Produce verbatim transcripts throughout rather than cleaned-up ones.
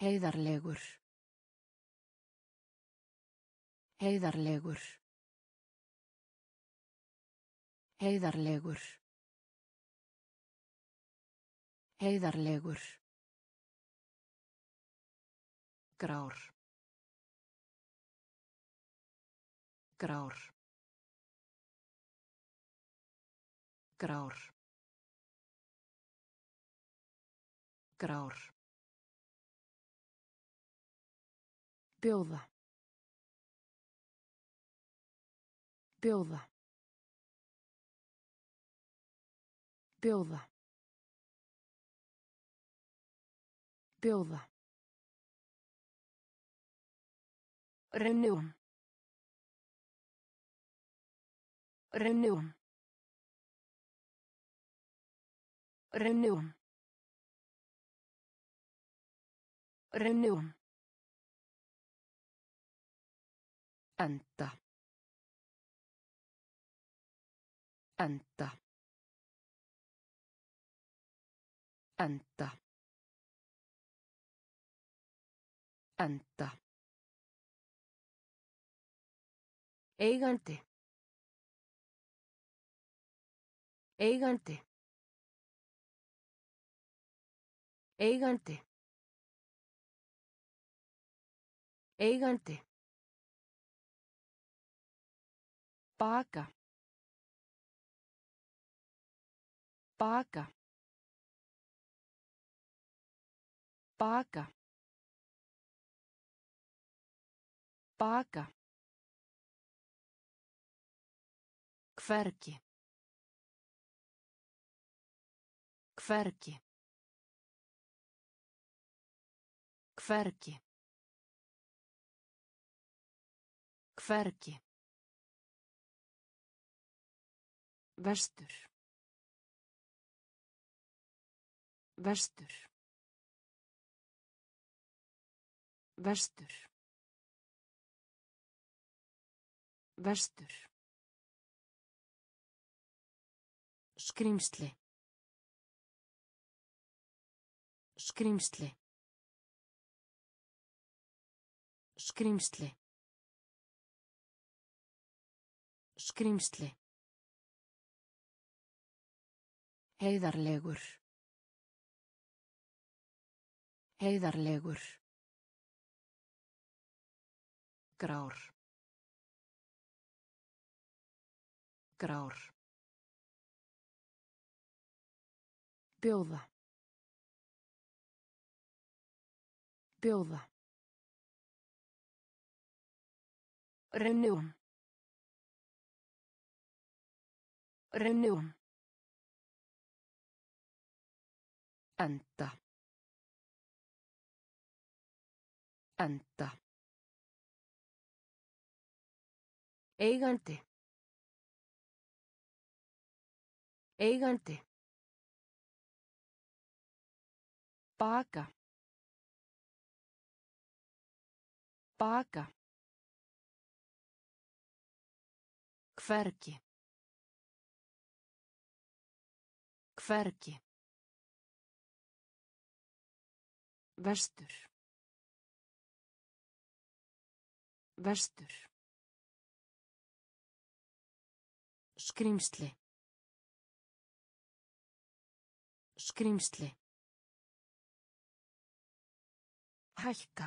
Heiðarlegur. Heiðarlegur. Heiðarlegur. Heiðarlegur. Grár. Grár. Grár. Grár. Bjóða. Bjóða. Bjóða. Bjóða. Reunión. Reunión. Reunión. Reunión. Enda. Enda. Enda. Enda. Eigandi. Eigandi. Eigandi. Eigandi. Baka. Baka. Baka. Baka. Hvergi. Hvergi. Hvergi. Hvergi. Vestur. Vestur. Vestur. Vestur. Skrímsli. Skrímsli. Skrímsli. Skrímsli. Heiðarlegur. Heiðarlegur. Grár. Grár. Bjóða. Bjóða. Reunión. Reunión. Enda. Enda. Eigandi. Eigandi. Baka. Baka. Hvergi. Hvergi. Vestur. Vestur. Skrímsli. Skrímsli. Hækka.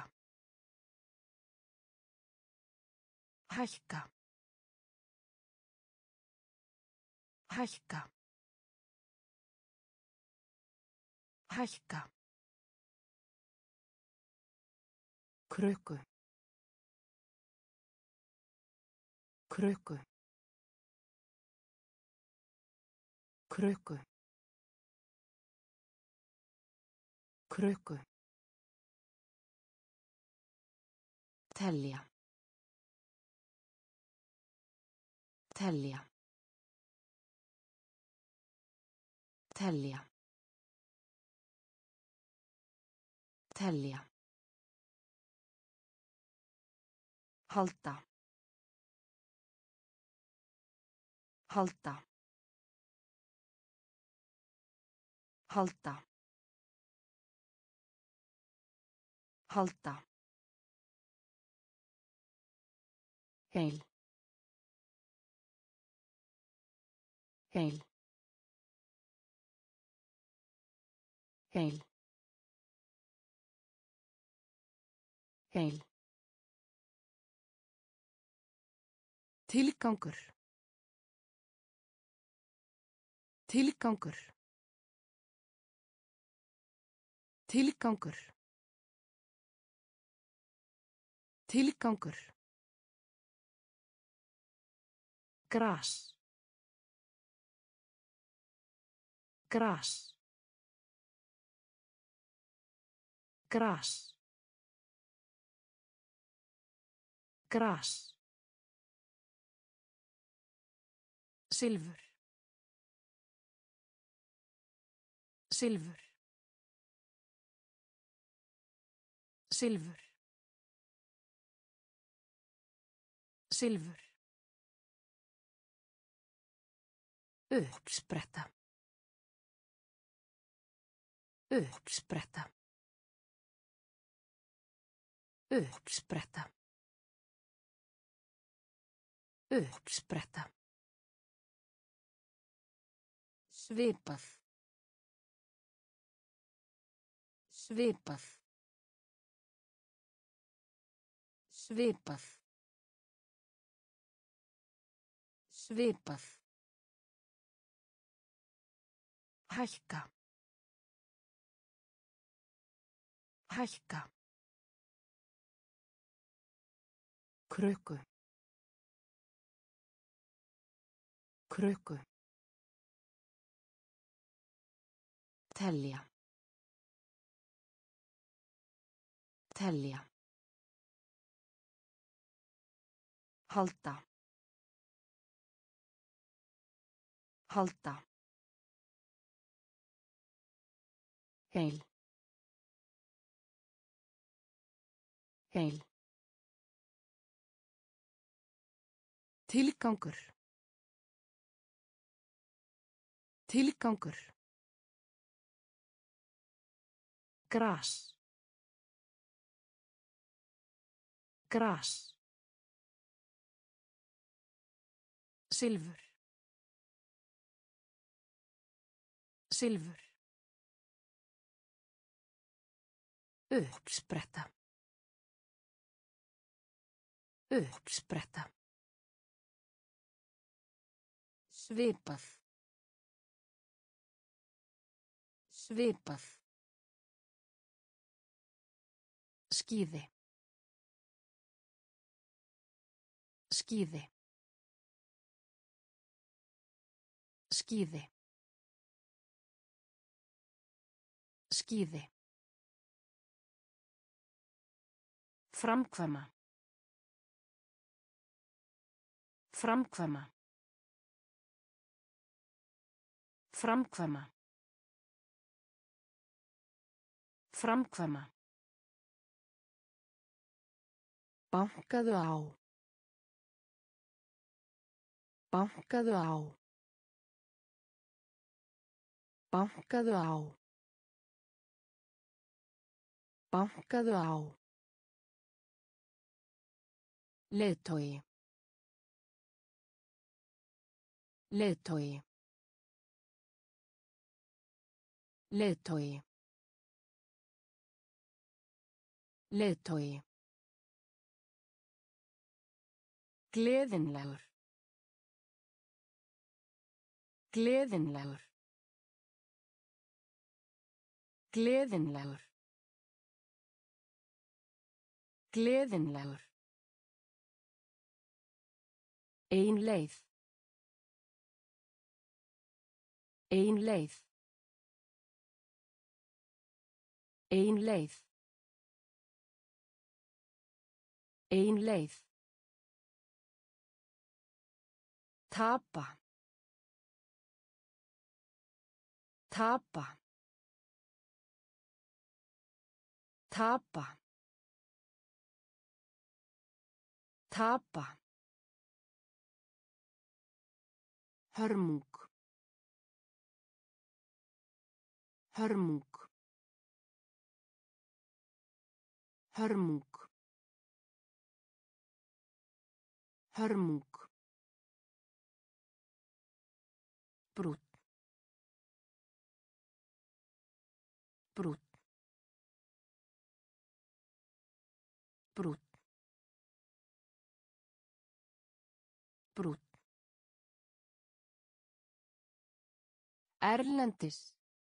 Hækka. Hækka. Hækka. Krukku. Krukku. Krukku. Krukku. Telja. Telja. Telja. Telja. Halda. Halda. Halda. Halda. Heil. Heil. Heil. Heil. Tilgangur. Tilgangur. Tilgangur. Tilgangur. Gras. Gras. Gras. Gras. Silfur. Silfur. Silfur. Silfur. Uppspretta. Uppspretta. Uppspretta. Uppspretta. Svipað. Svipað. Svipað. Svipað. Hækka. Hækka. Krukku. Krukku. Telja. Telja. Halda. Halda. Heil. Heil. Tilgangur. Tilgangur. Gras. Gras. Silfur. Silfur. Uppspretta. Uppspretta. Svipað. Svipað. Skíði. Skíði. Skíði. Skíði. Framkvæma. Framkvæma. Framkvæma. Framkvæma. Bankaðu á. Bankaðu á. Bankaðu á. Bankaðu á. Leiðtogi. Leiðtogi. Leiðtogi. Leiðtogi. Gleðinlegur. Gleðinlegur. Gleðinlegur. Gleðinlegur. Ein leið. Ein leið. Ein leið. Ein leið. Tapa. Tapa. Tapa. Tapa. Hörmung. Hörmung. Hörmung. Hörmung. Brúnn. Brúnn. Brúnn. Brúnn. Erlendis.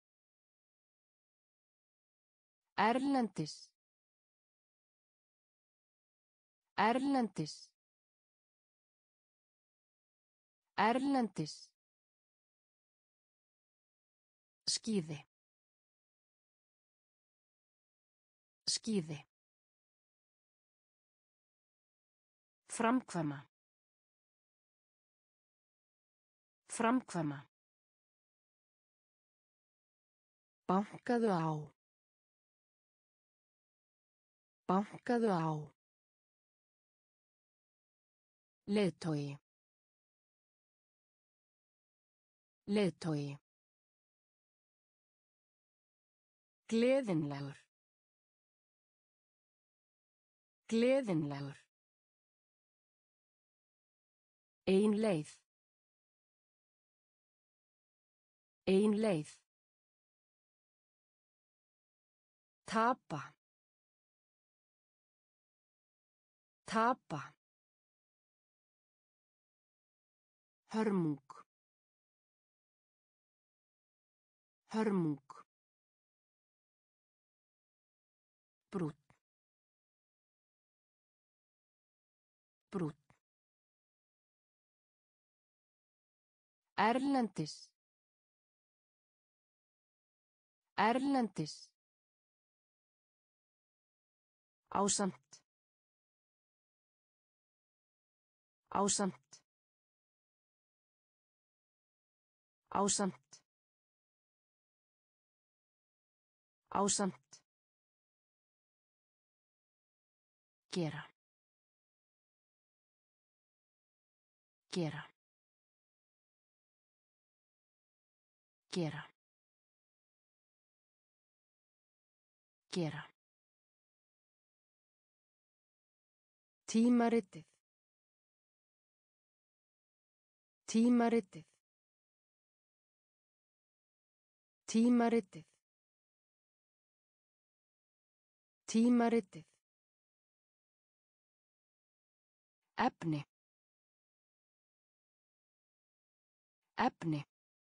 Erlendis. Erlendis. Erlendis. Skíði. Skíði. Framkvæma. Framkvæma. Bankaðu á. Bankaðu á. Leiðtogi. Leiðtogi. Gleðinlegur. Gleðinlegur. Ein leið. Ein leið. Tapa. Tapa. Hörmung. Hörmung. Brúnn. Brúnn. Erlendis. Erlendis. Ásamt. Ásamt. Ásamt. Ásamt. Gera. Gera. Gera. Gera. Tímaritið. Tímaritið. Tímaritið. Tímaritið. Efni. Efni.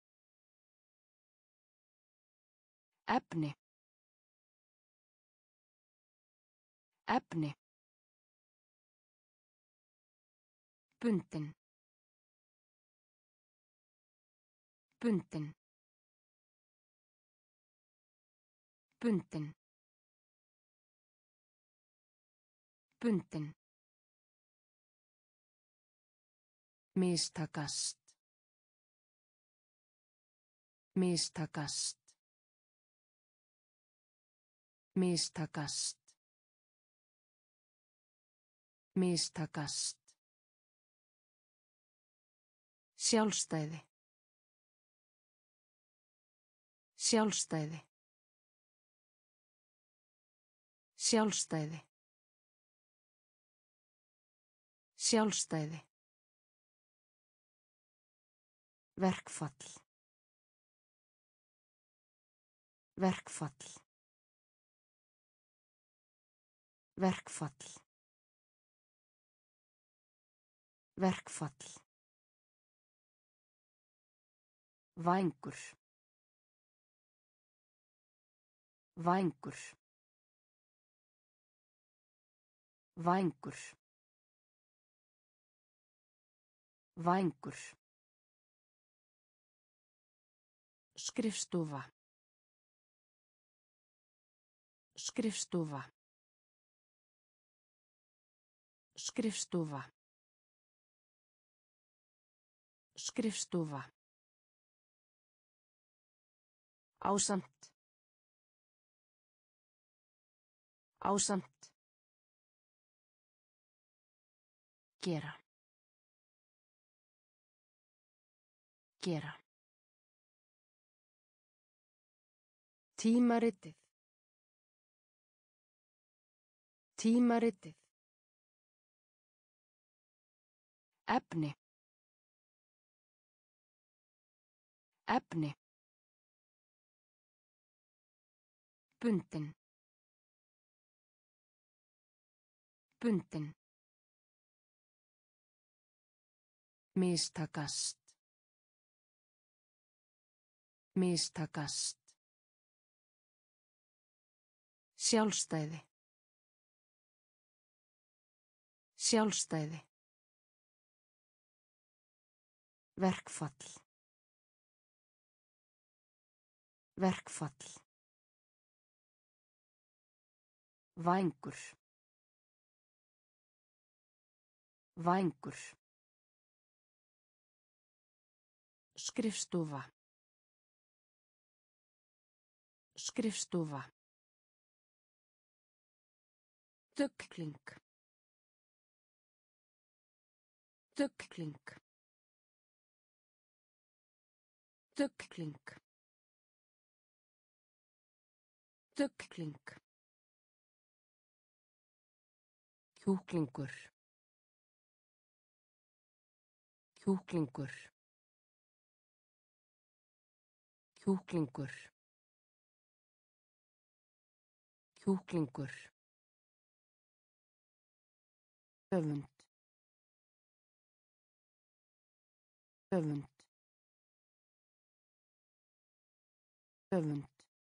Efni. Efni. Bundin. Bundin. Bundin. Bundin. Mistakast. Mistakast. Mistakast. Mistakast. Sjálfstæði. Sjálfstæði. Sjálfstæði. Sjálfstæði. Verkfall. Verkfall. Verkfall. Verkfall. Vængur. Vængur. Vængur. Vængur. Skrifstofa. Skrifstofa. Skrifstofa. Skrifstofa. Ásamt. Ásamt. Gera. Gera. Tímaritið. Tímaritið. Efni. Efni. Bundin. Bundin. Mistakast. Mistakast. Sjálfstæði. Sjálfstæði. Verkfall. Verkfall. Vængur. Vængur. Skrifstofa. Skrifstofa. Döggling. Döggling. Döggling. Döggling. Kjúklingur. Kjúklingur. Kjúklingur. Kjúklingur. Öfund. Öfund. Öfund.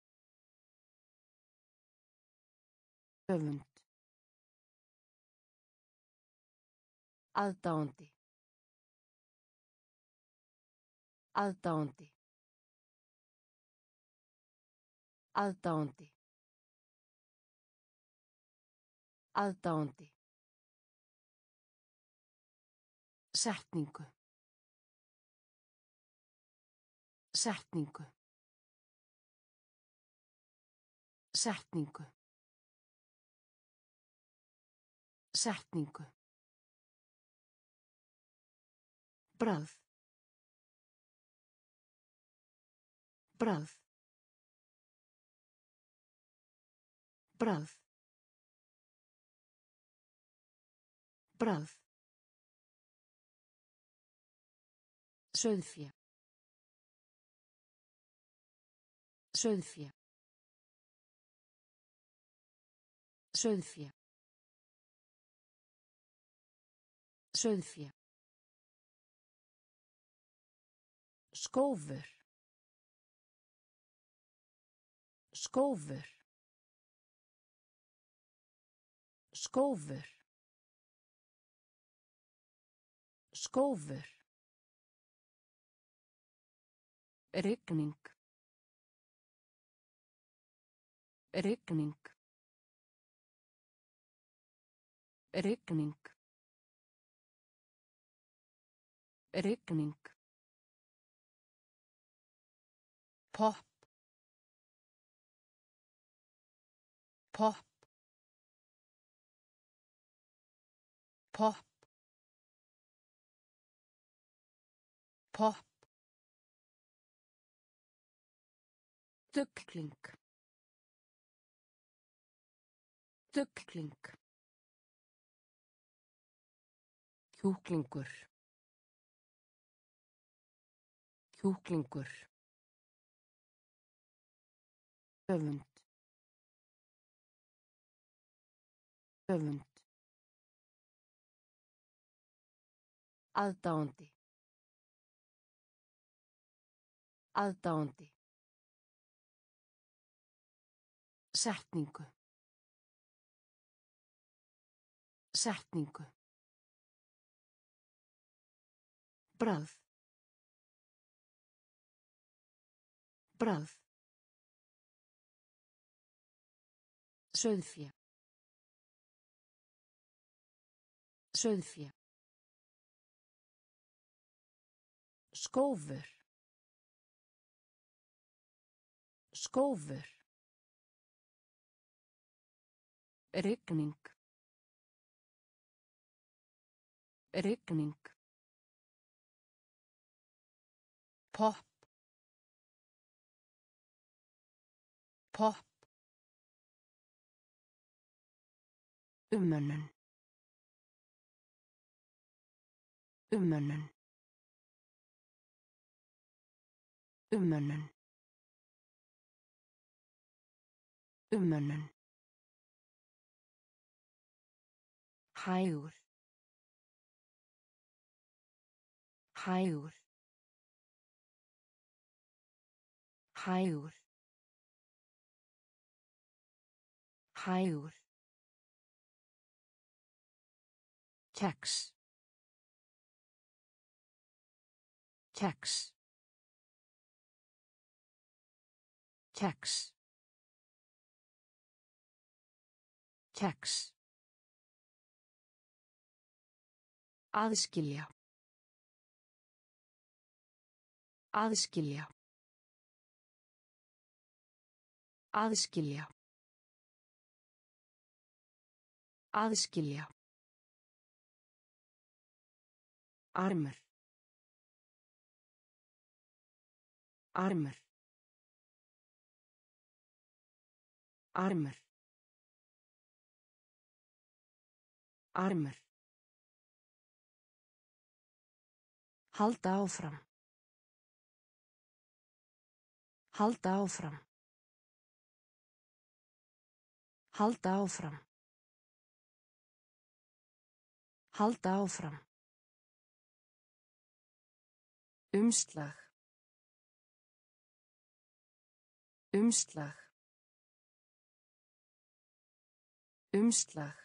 Öfund. Aðdáandi. Aðdáandi. Aðdáandi. Aðdáandi. Setningu. Setningu. Setningu. Setningu. Bragð. Bragð. Bragð. Bragð. Sauðfé. Sauðfé. Sauðfé. Sauðfé. Skófur. Skófur. Skófur. Skófur. Rigning. Rigning. Rigning. Rigning. Pop. Pop. Pop. Pop. Döggling. Döggling. Kjúklingur. Kjúklingur. Öfund. Öfund. Aðdáandi. Aðdáandi. Setningu. Setningu. Bragð. Bragð. Sauðfé. Sauðfé. Skófur. Skófur. Rigning. Rigning. Pop. Pop. Umönnun. Umönnun. Umönnun. Umönnun. Hægur. Hægur. Hægur. Hægur. Kex. Kex. Kex. Kex. Aðskilja. Aðskilja. Aðskilja. Aðskilja. Armur. Armur. Armur. Armur. Halda áfram. Halda áfram. Halda áfram. Halda áfram. Umslag. Umslag. Umslag.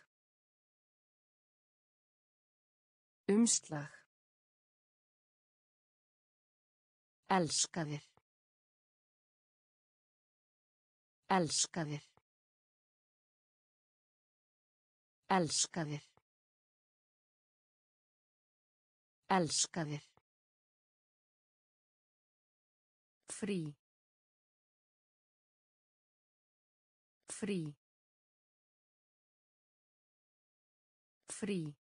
Umslag. Elskaðir. Elskaðir. Elskaðir. Elskaðir. Frí. Frí. Frí.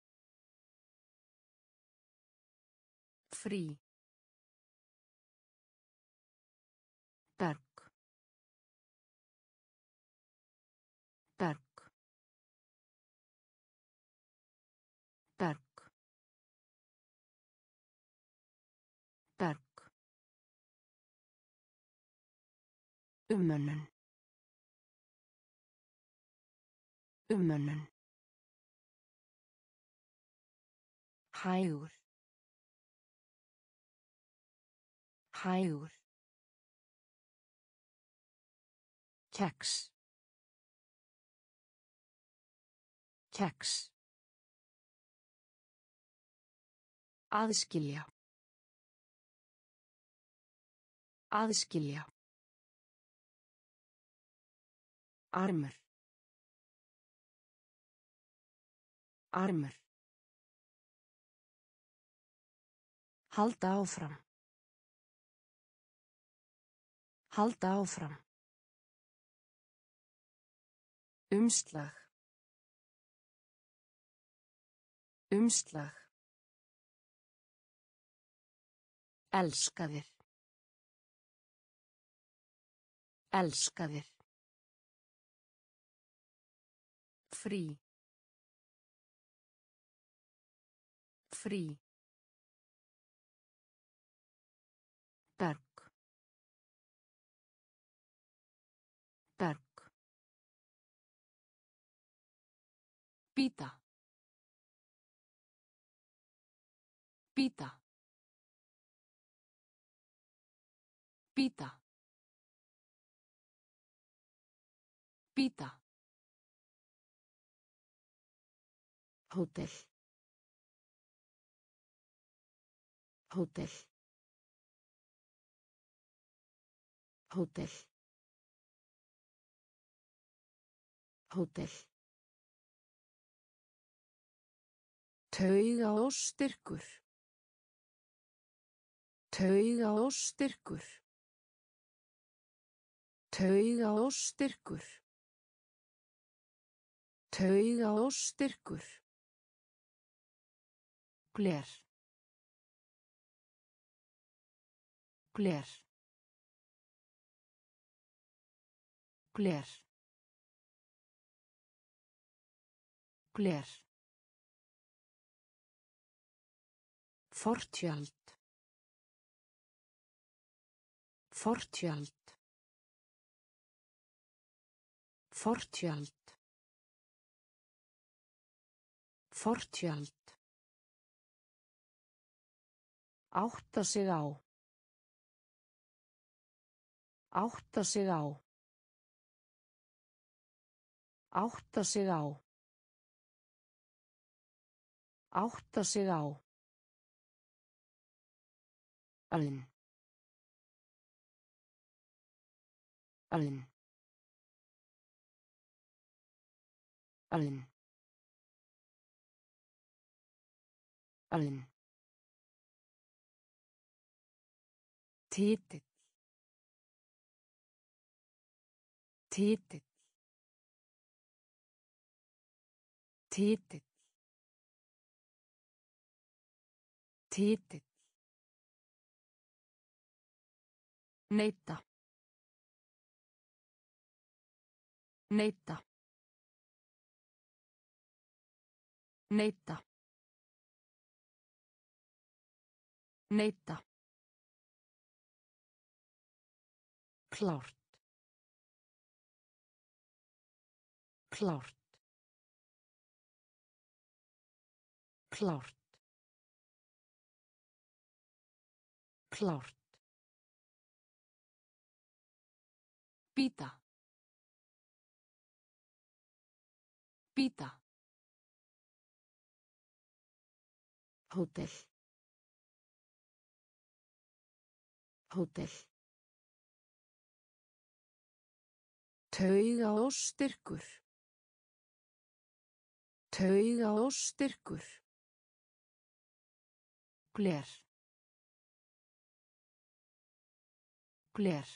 Frí. Berg. Berg. Berg. Berg. Umönnun. Umönnun. Hægur. Hægur. Kex. Kex. Aðskilja. Aðskilja. Armur. Armur. Halda áfram. Halda áfram. Umslag. Umslag. Elskaðir. Elskaðir. Frí. Frí. Berg. Berg. Pita. Pita. Pita. Pita. Hótel. Hótel. Hótel. Hótel. Taugaóstyrkur. Taugaóstyrkur. Taugaóstyrkur. Taugaóstyrkur. Gler. Gler. Gler. Gler. Fortjöld. Fortjöld. Fortjöld. Fortjöld. Átta sig á. Átta sig á. Átta sig á. Átta sig á. Alinn. Alinn. Alinn. Alinn. Titill. Titill. Titill. Titill. Neita. Neita. Neita. Neita. Klárt. Klárt. Klárt. Klárt. Bíta. Bíta. Hótel. Hótel. Taugaóstyrkur. Taugaóstyrkur. Gler. Gler.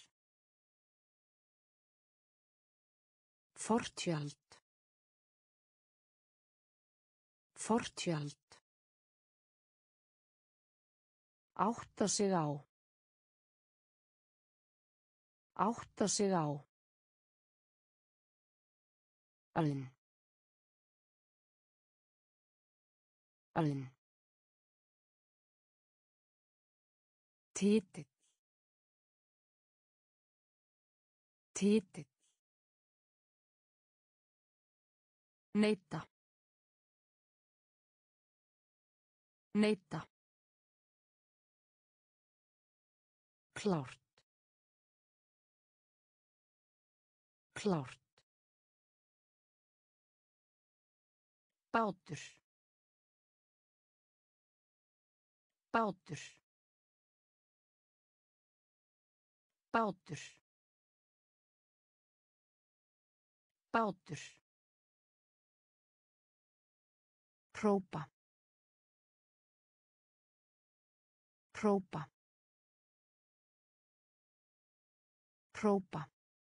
Fortjöld. Fortjöld. Átta sig á. Átta sig á. Alinn. Alinn. Titill. Titill. Neita. Neita. Klárt. Klárt. Bátur. Bátur. Bátur. Bátur. Hrópa. Hrópa. Hrópa.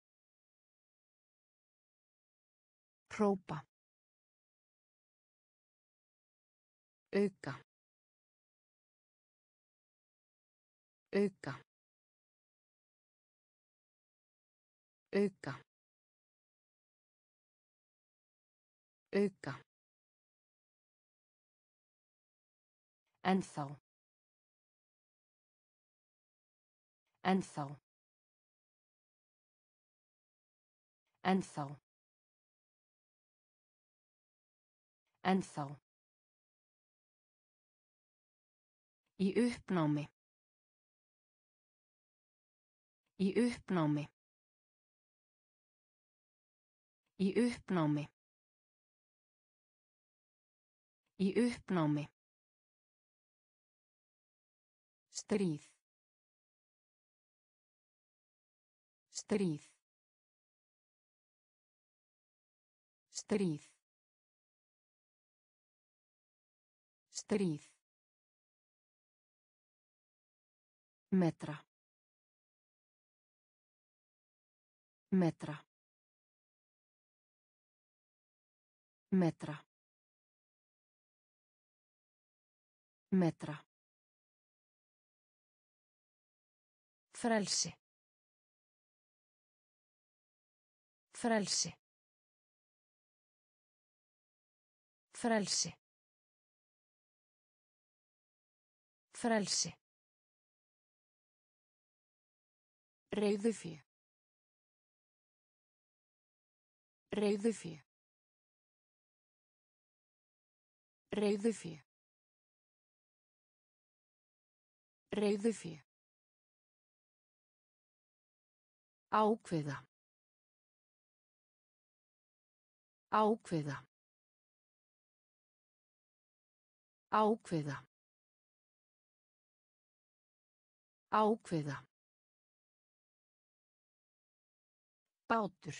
Hrópa. Auka. Auka. Auka. Auka. Ennþá. Ennþá. Ennþá. Ennþá. Í uppnámi. Í uppnámi. Í uppnámi. Í uppnámi. Stríð. Stríð. Stríð. Stríð. Metra. Metra. Metra. Metra. Frelsi. Frelsi. Frelsi. Frelsi. Reiðufé. Reiðufé. Reiðufé. Reiðufé. Ákveða. Ákveða. Ákveða. Ákveða. Bátur.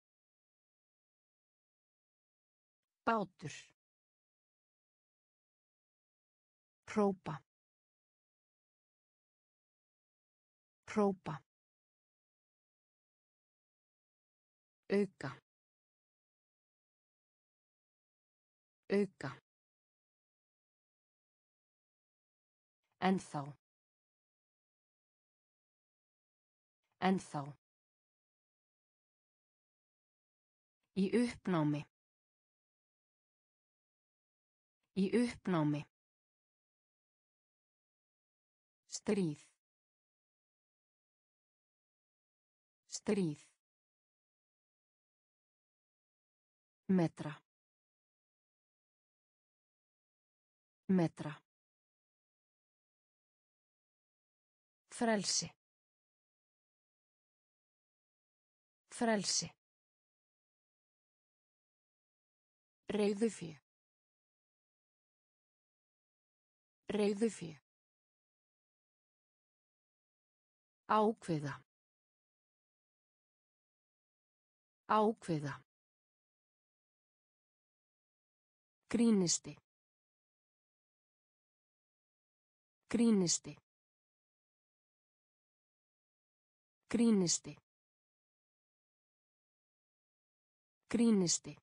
Bátur. Hrópa. Hrópa. Auka. Auka. Ennþá. Ennþá. Í uppnámi. Í uppnámi. Stríð. Stríð. Metra. Metra. Frelsi. Frelsi. Reiðufé. Reiðufé. Ákveða. Ákveða. Grínisti. Grínisti. Grínisti. Grínisti.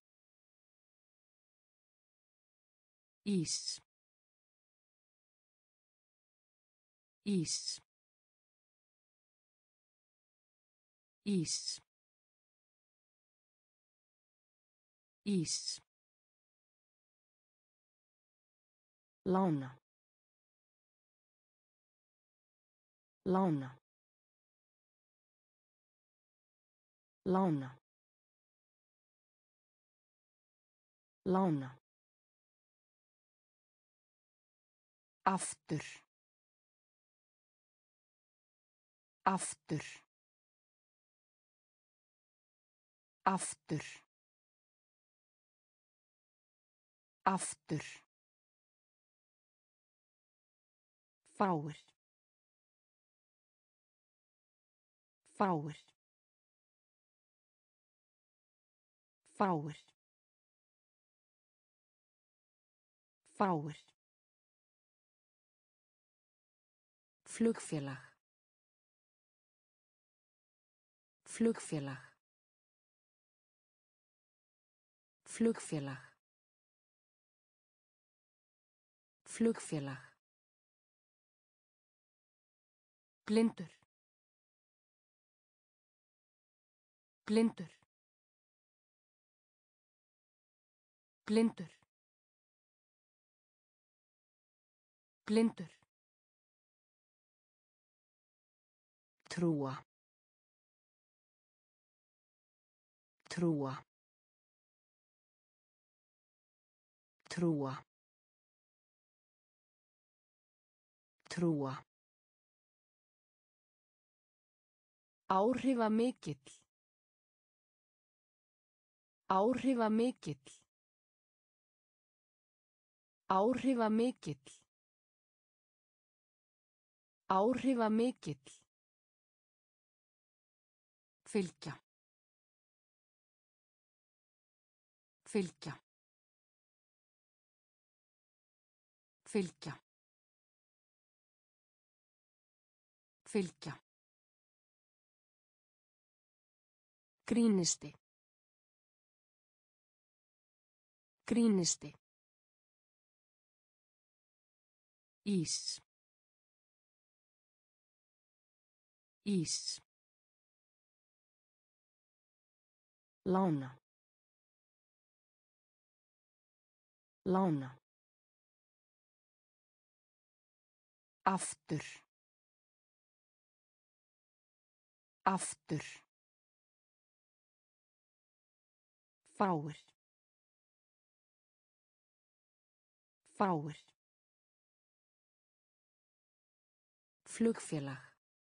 Ís. Ís. Ís. Ís. Lána. Lána. Lána. Lána. Aftur. Aftur. Aftur. Aftur. Fáir. Fáir. Fáir. Fáir. Flugfélag. Flugfélag. Flugfélag. Flugfélag. Blindur. Blindur. Blindur. Blindur. Trúa. Trúa. Trúa. Trúa. Áhrifamikill. Áhrifamikill. Áhrifamikill. Áhrifamikill. Fylgja. Fylgja. Fylgja. Fylgja. Grínisti. Grínisti. Ís. Ís. Lána. Lána. Aftur. Aftur. Fáir. Fáir. Flugfélag.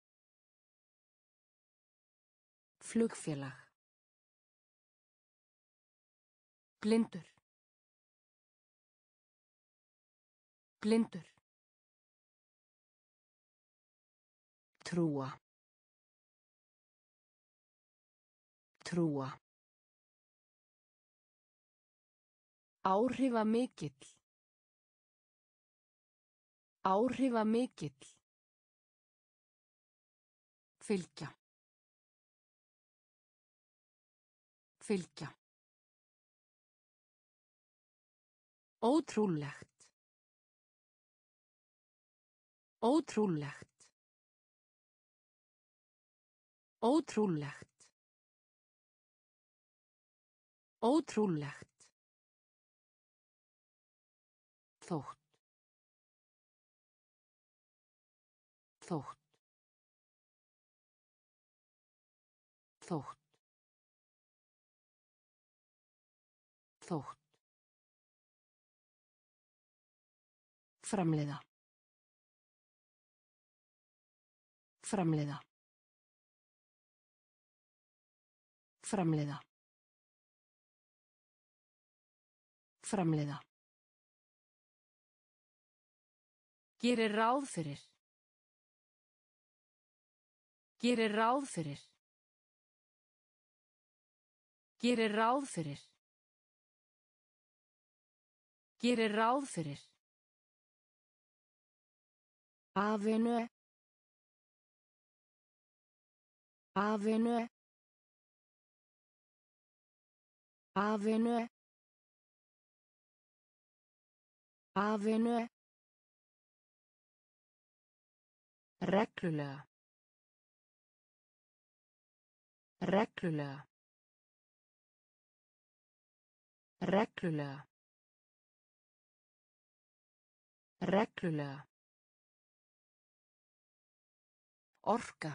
Flugfélag. Blindur. Blindur. Trúa. Trúa. Áhrifamikill. Áhrifamikill. Fylgja. Fylgja. Ótrúlegt. Ótrúlegt. Ótrúlegt. Ótrúlegt. Þótt. Þótt. Þótt. Þótt. Framleiða. Framleiða. Framleiða. Framleiða. Gerir ráð fyrir. Gerir ráð fyrir. Gerir ráð fyrir. Gerir ráð fyrir. Avenue. Avenue. Avenue. Avenue. Reglulega. Reglulega. Reglulega. Reglulega. Orka.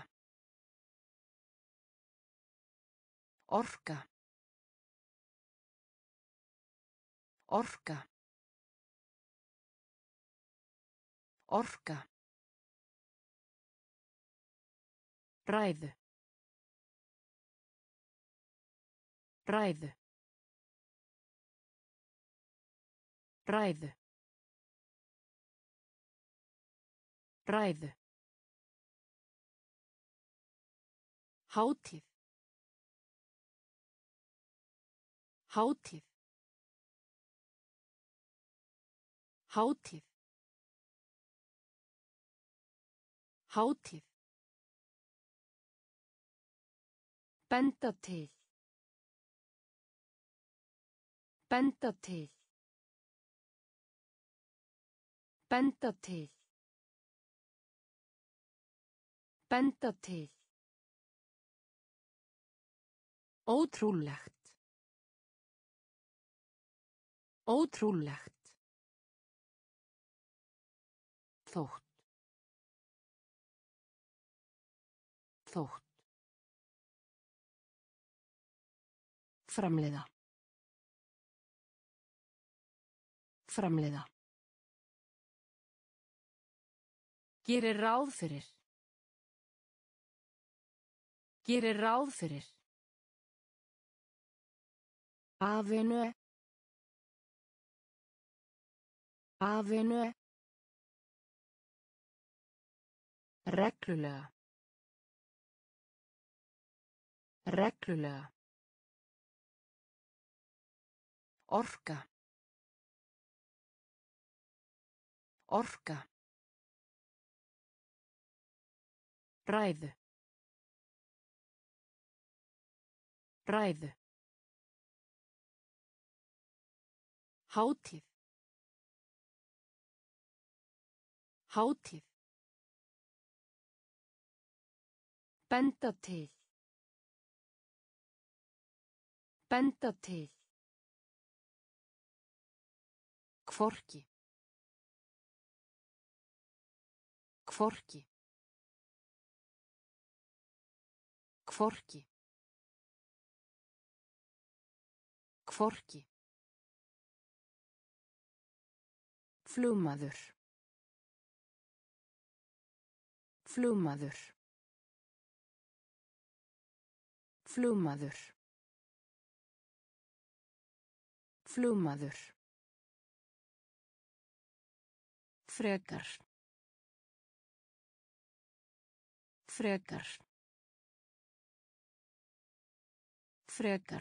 Orka. Orka. Orka. Ræðu. Ræðu. Ræðu. Ræðu. Hátíð. Hátíð. Hátíð. Hátíð. Benda til. Benda til. Benda til. Benda til. Ótrúlegt. Ótrúlegt. Þótt. Þótt. Framleiða. Framleiða. Gerir ráð fyrir. Gerir ráð fyrir. Avenue. Avenue. Reglulega. Reglulega. Orka. Orka. Ræðu. Ræðu. Hátíð. Hátíð. Benda til. Benda til. Hvorki. Hvorki. Hvorki. Hvorki. Flugmaður. Flugmaður. Flugmaður. Flugmaður. Frekar. Frekar. Frekar.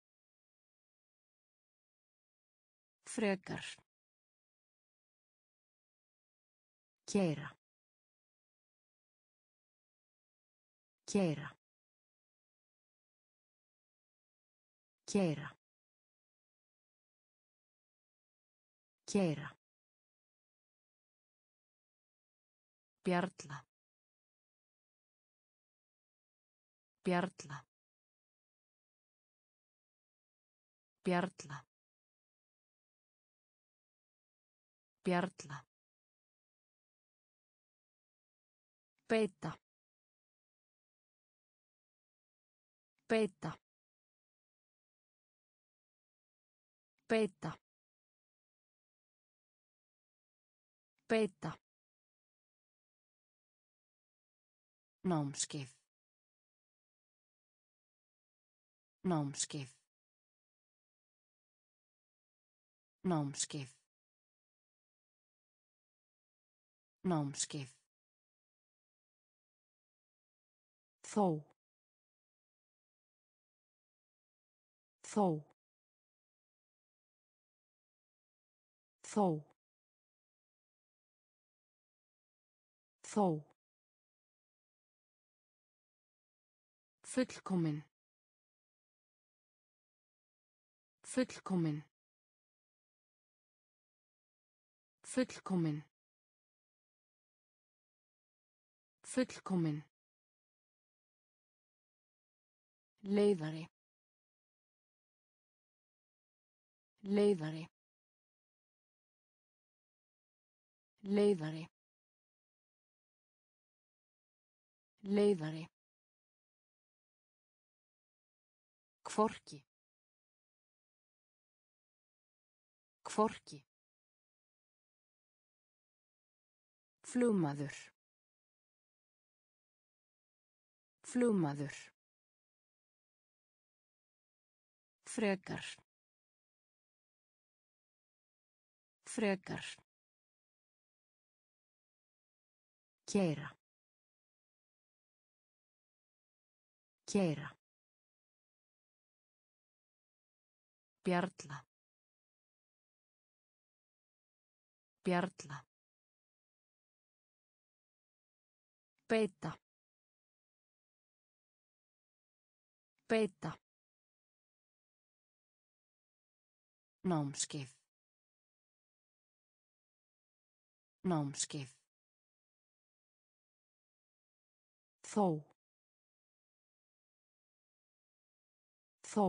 Frekar. Keyra. Keyra. Keyra. Keyra. Bjarla. Bjarla. Bjarla. Bjarla. Beita. Beita. Beita. Beita. Námskeið. Námskeið. Námskeið. Námskeið. Þó. Þó. Þó. Þó. Fullkomin. Fullkomin. Fullkomin. Fullkomin. Leiðari. Leiðari. Leiðari. Leiðari. Hvorki. Hvorki. Flugmaður. Flugmaður. Frekar. Frekar. Keyra. Keyra. Bjarla. Bjarla. Beita. Beita. Námskeið. Námskeið. Þó. Þó.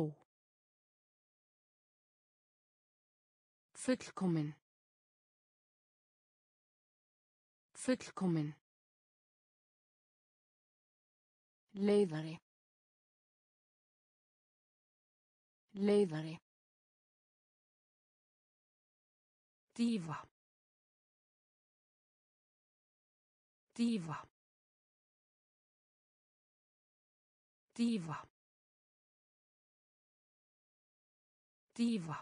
Fullkomin. Fullkomin. Leiðari. Leiðari. Dífa. Dífa. Dífa. Dífa.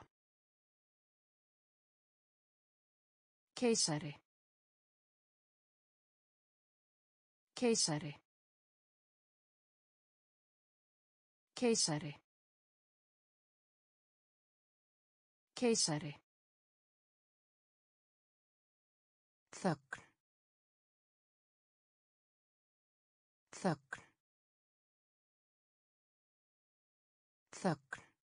Keisari. Keisari. Keisari. Keisari. Þögn. Þögn. Þögn.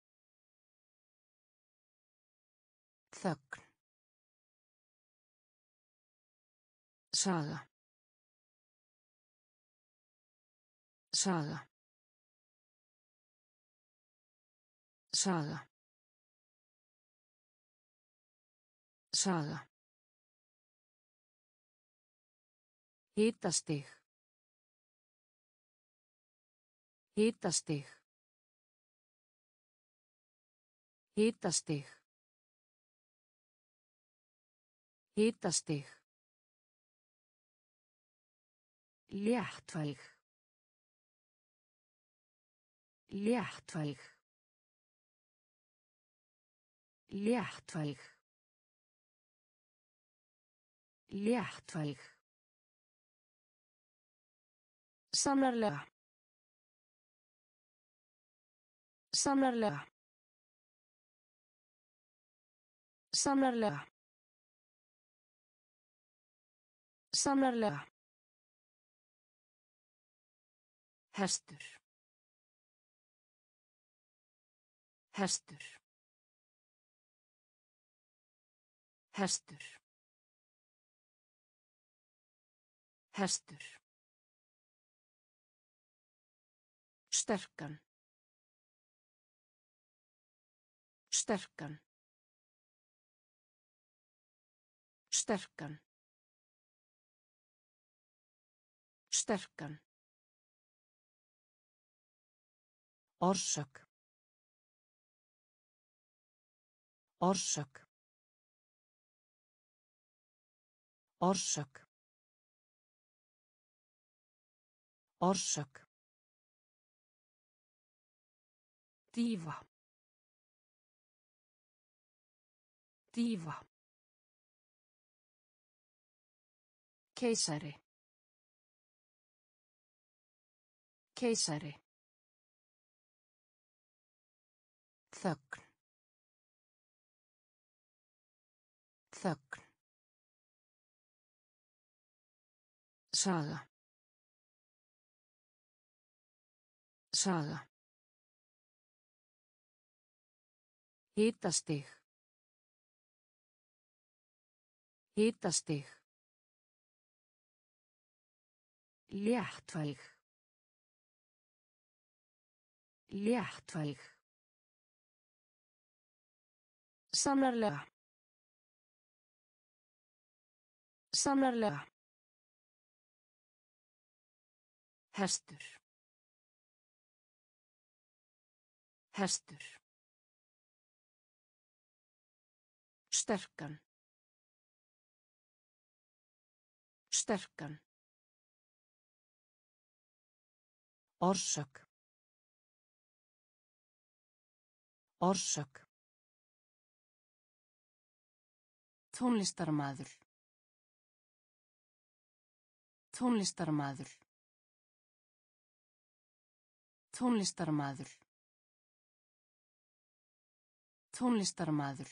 Þögn. Saga. Saga. Saga. Saga. Hitastig. Hitastig. Hitastig. Hitastig. Léttvæg. Léttvæg. Léttvæg. Léttvæg. Sannarlega. Sannarlega. Sannarlega. Sannarlega. Hestur. Hestur. Hestur. Hestur. Sterkan. Sterkan. Sterkan. Sterkan. Orsök. Orsök. Orsök. Orsök. Dífa. Dífa. Keisari. Keisari. Þögn. Þögn. Saga. Saga. Hitastig. Hitastig. Léttvæg. Léttvæg. Sannarlega. Sannarlega. Hestur. Hestur. Sterkan. Sterkan. Orsök. Orsök. Tónlistarmaður. Tónlistarmaður. Tónlistarmaður. Tónlistarmaður.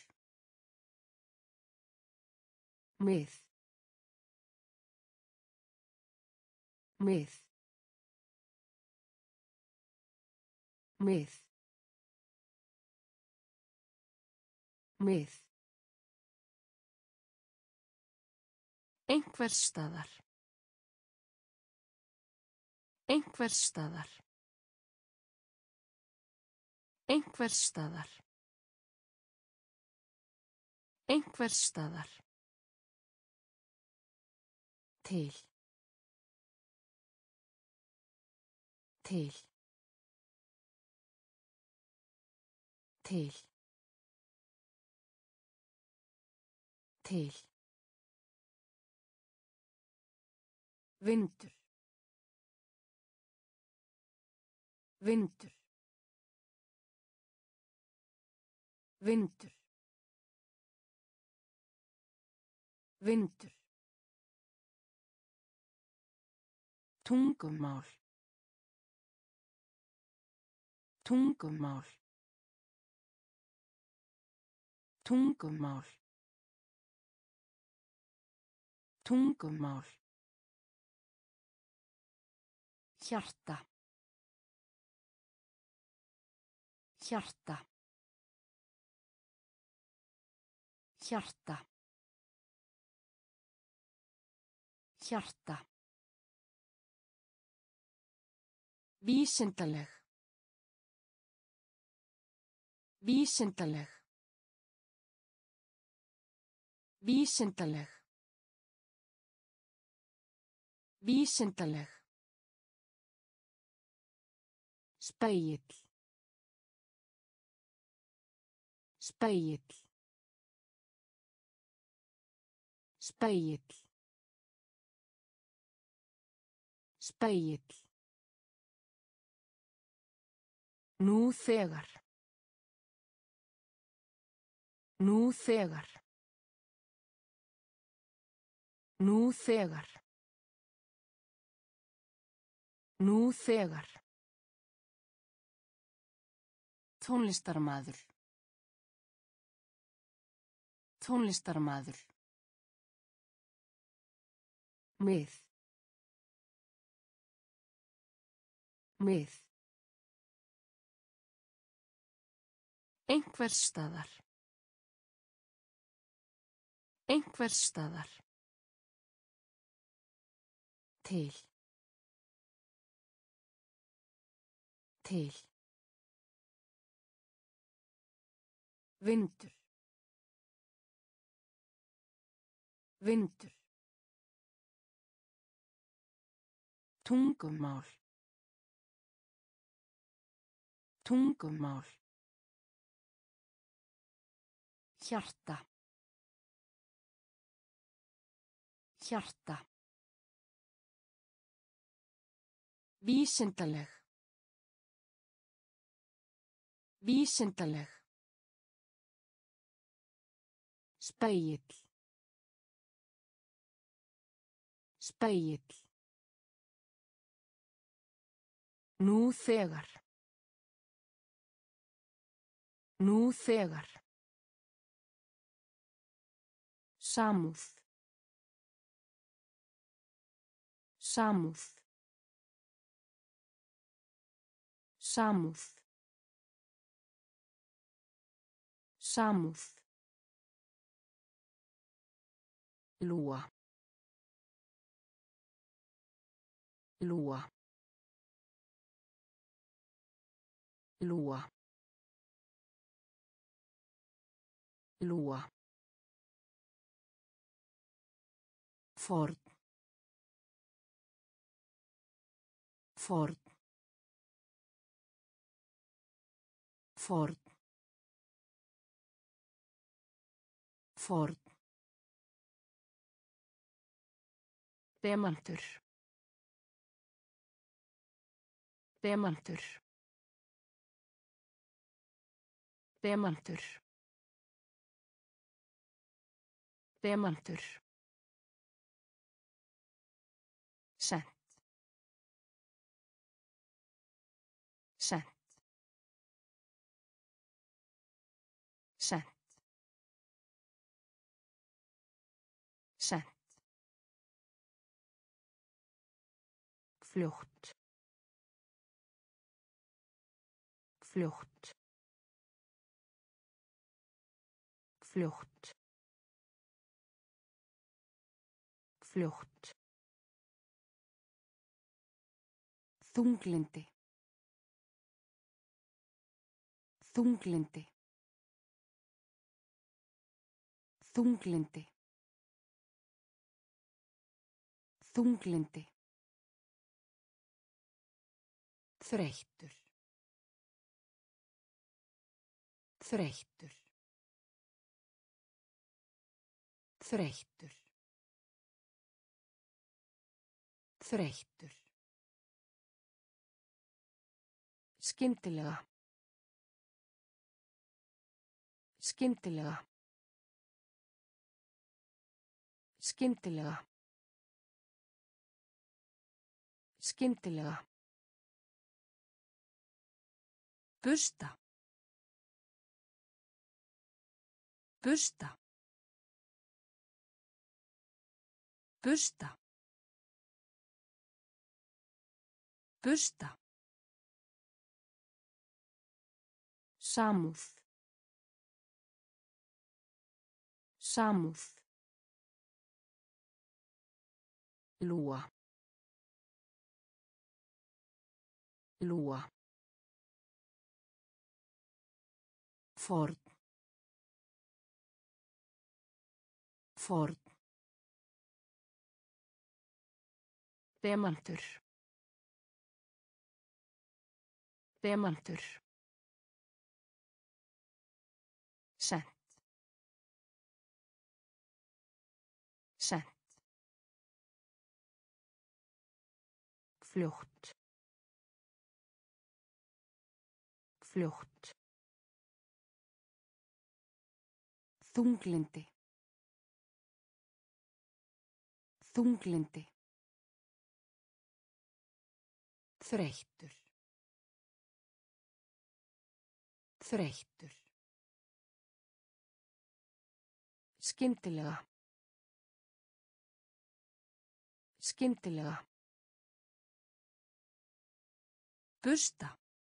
Mið. Mið. Mið. Mið. Einhvers staðar. Einhvers staðar. Einhvers staðar. Einhvers staðar. Til. Til. Til. Til. Vindur. Vindur. Vindur. Vindur. Tungumál. Tungumál. Tungumál. Tungumál. Hjarta. Hjarta. Hjarta. Hjarta. Vísindaleg. Vísindaleg. Vísindaleg. Vísindaleg. Spegill. Spegill. Spegill. Spegill. Nú þegar. Nú þegar. Nú þegar. Nú þegar. Tónlistarmaður. Tónlistarmaður. Mið. Mið. Einhvers staðar. Einhvers staðar. Til. Til. Vindur. Vindur. Tungumál. Tungumál. Hjarta. Hjarta. Vísindaleg. Vísindaleg. Spegill. Spegill. Nú þegar. Nú þegar. Samúð. Samúð. Samúð. Samúð. Lúa. Lúa. Lúa. Lúa. Ford. Ford. Ford. Ford. Demantur. Demantur. Demantur. Demantur. Sent. Sent. Sent. Sent. Fljótt. Fljótt. Fljótt. Fljótt. Þunglindi. Þunglindi. Þunglindi. Þunglindi. Þreyttur. Þreyttur. Þreyttur. Þreyttur. Skyndilega. Skyndilega. Skyndilega. Skyndilega. Bursta. Bursta. Bursta. Bursta. Samúð. Samúð. Lúa. Lúa. Ford. Ford. Demantur. Demantur. Sent. Sent. Fljótt. Fljótt. Þunglindi. Þunglindi. Þreyttur. Þreyttur. Skyndilega. Skyndilega. Busta.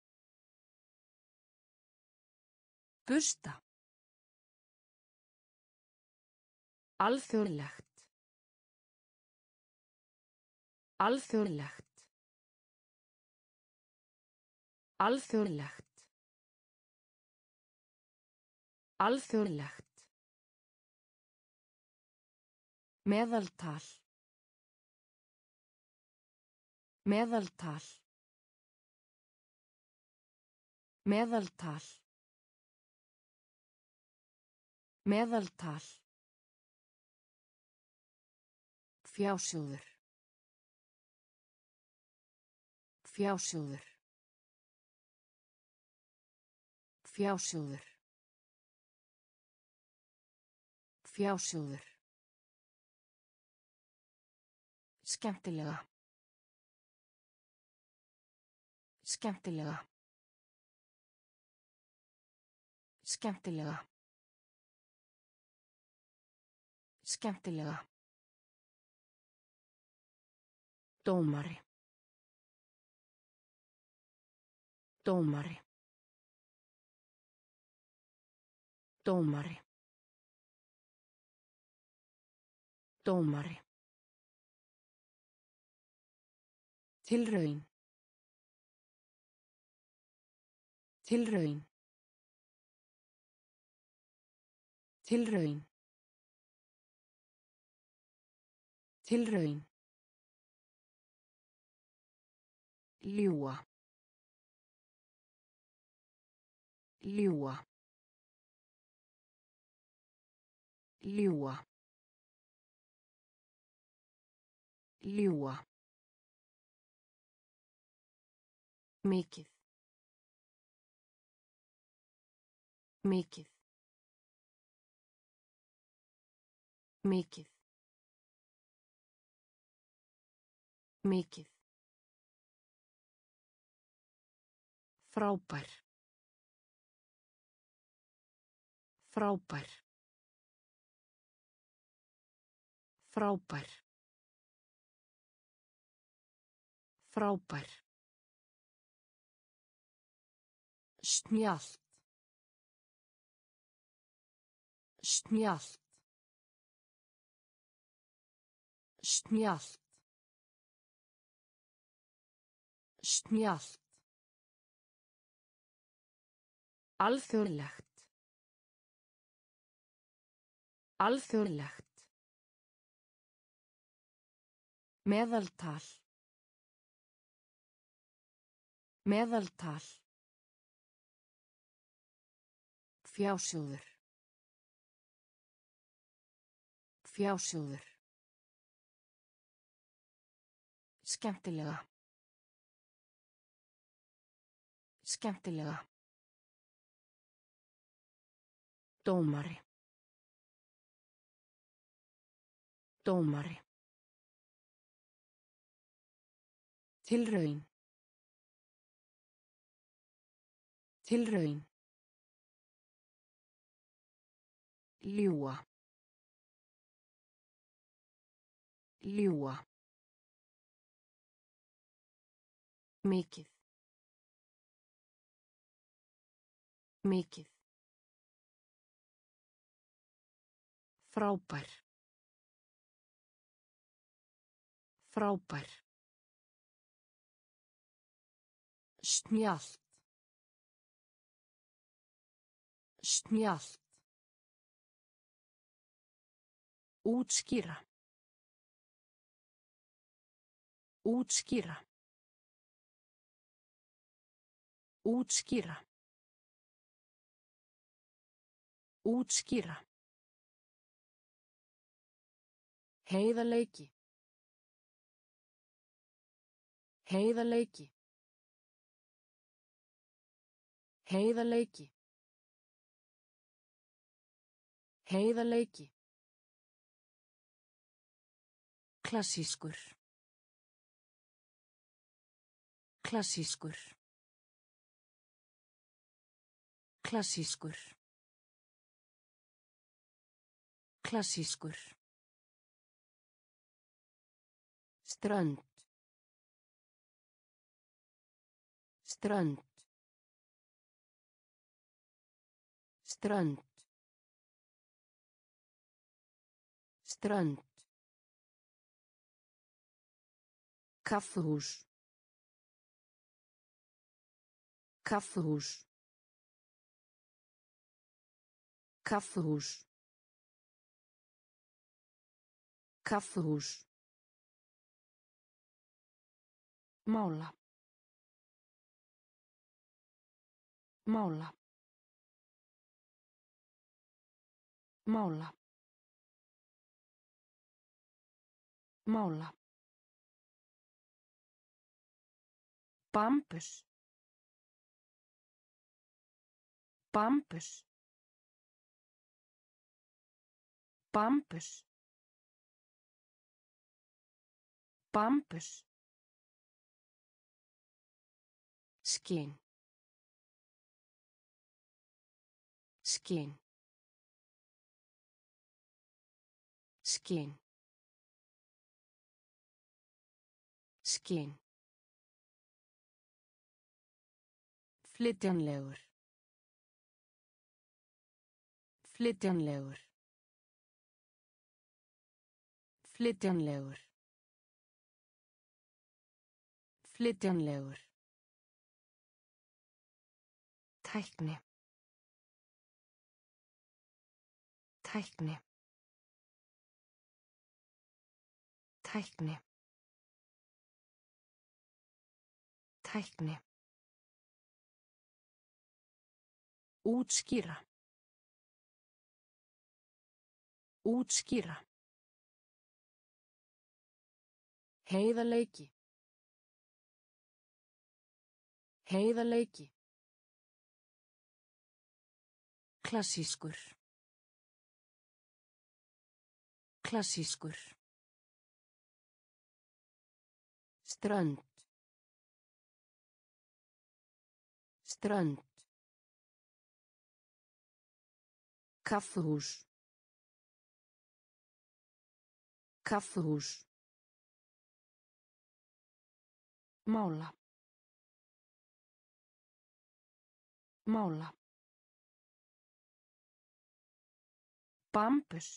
Busta. Alþjóðlegt. Alþjóðlegt. Alþjóðlegt. Alþjóðlegt. Meðaltal. Meðaltal. Meðaltal. Meðaltal. Fjásjóður. Fjásjóður. Fjásjóður. Fjásjóður. Skemmtilega. Skemmtilega. Skemmtilega. Skemmtilega. Dómari. Dómari. Dómari. Dómari. Tilraun. Tilraun. Tilraun. Tilraun. Ljúga. Ljúga. Ljúga. Ljúga. Mikið. Mikið. Mikið. Mikið. Frábær. Frábær. Frábær. Frábær. Snjallt. Snjallt. Snjallt. Snjallt. Alþjóðlegt. Alþjóðlegt. Meðaltal. Meðaltal. Fjásjóður. Fjásjóður. Skemmtilega. Skemmtilega. Dómari. Dómari. Tilraun. Tilraun. Ljúga. Ljúga. Mikið. Mikið. Frábær. Frábær. Snjallt. Snjallt. Útskýra. Útskýra. Útskýra. Útskýra. Heiðarleiki. Heiðarleiki. Heiðarleiki. Heiðarleiki. Klassískur. Klassískur. Klassískur. Klassískur. Strönd. Strönd. Strönd. Strönd. Kaffihús. Kaffihús. Kaffihús. Kaffihús. Mála. Mála. Mála. Mála. Bambus. Bambus. Bambus. Bambus. Skinn. Skinn. Skinn. Skinn. Flytjanlegur. Flytjanlegur. Flytjanlegur. Flytjanlegur. Tækni. Tækni. Tækni. Tækni. Útskýra. Útskýra. Heiðarleiki. Heiðarleiki. Klassískur. Klassískur. Strönd. Strönd. Kaffihús. Kaffihús. Mála. Mála. Bambus.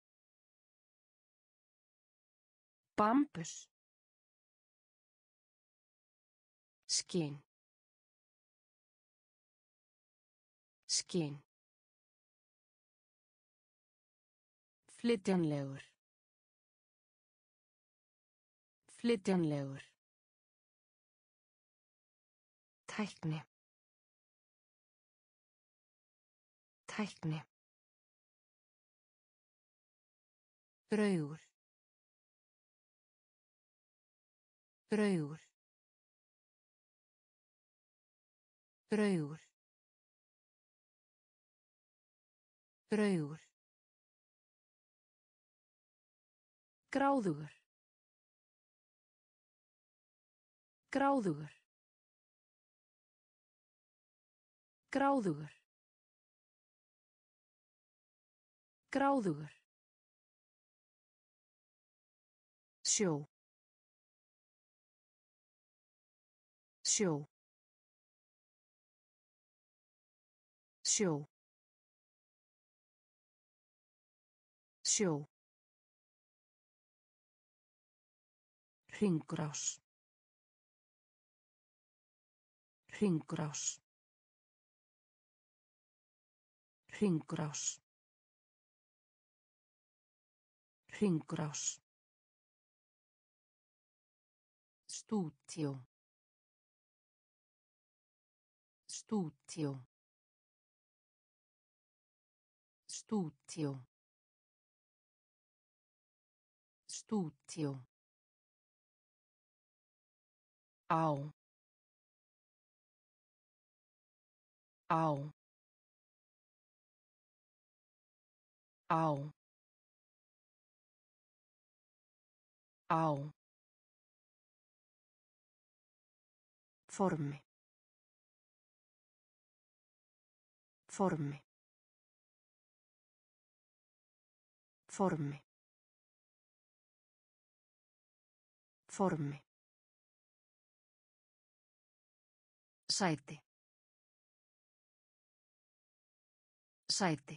Bambus. Skinn. Skinn. Flytjanlegur. Flytjanlegur. Tækni. Tækni. Draugur. Draugur. Draugur. Draugur. Gráðugur. Gráðugur. Gráðugur. Gráðugur. Sjó. Sjó. Sjó. Sjó. Hringrás. Hringrás. Hringrás. Hringrás. Stúdíó. Stúdíó. Stúdíó. Stúdíó. Á. Á. Á. Á. Formi. Formi. Formi. Formi. Sæti. Sæti.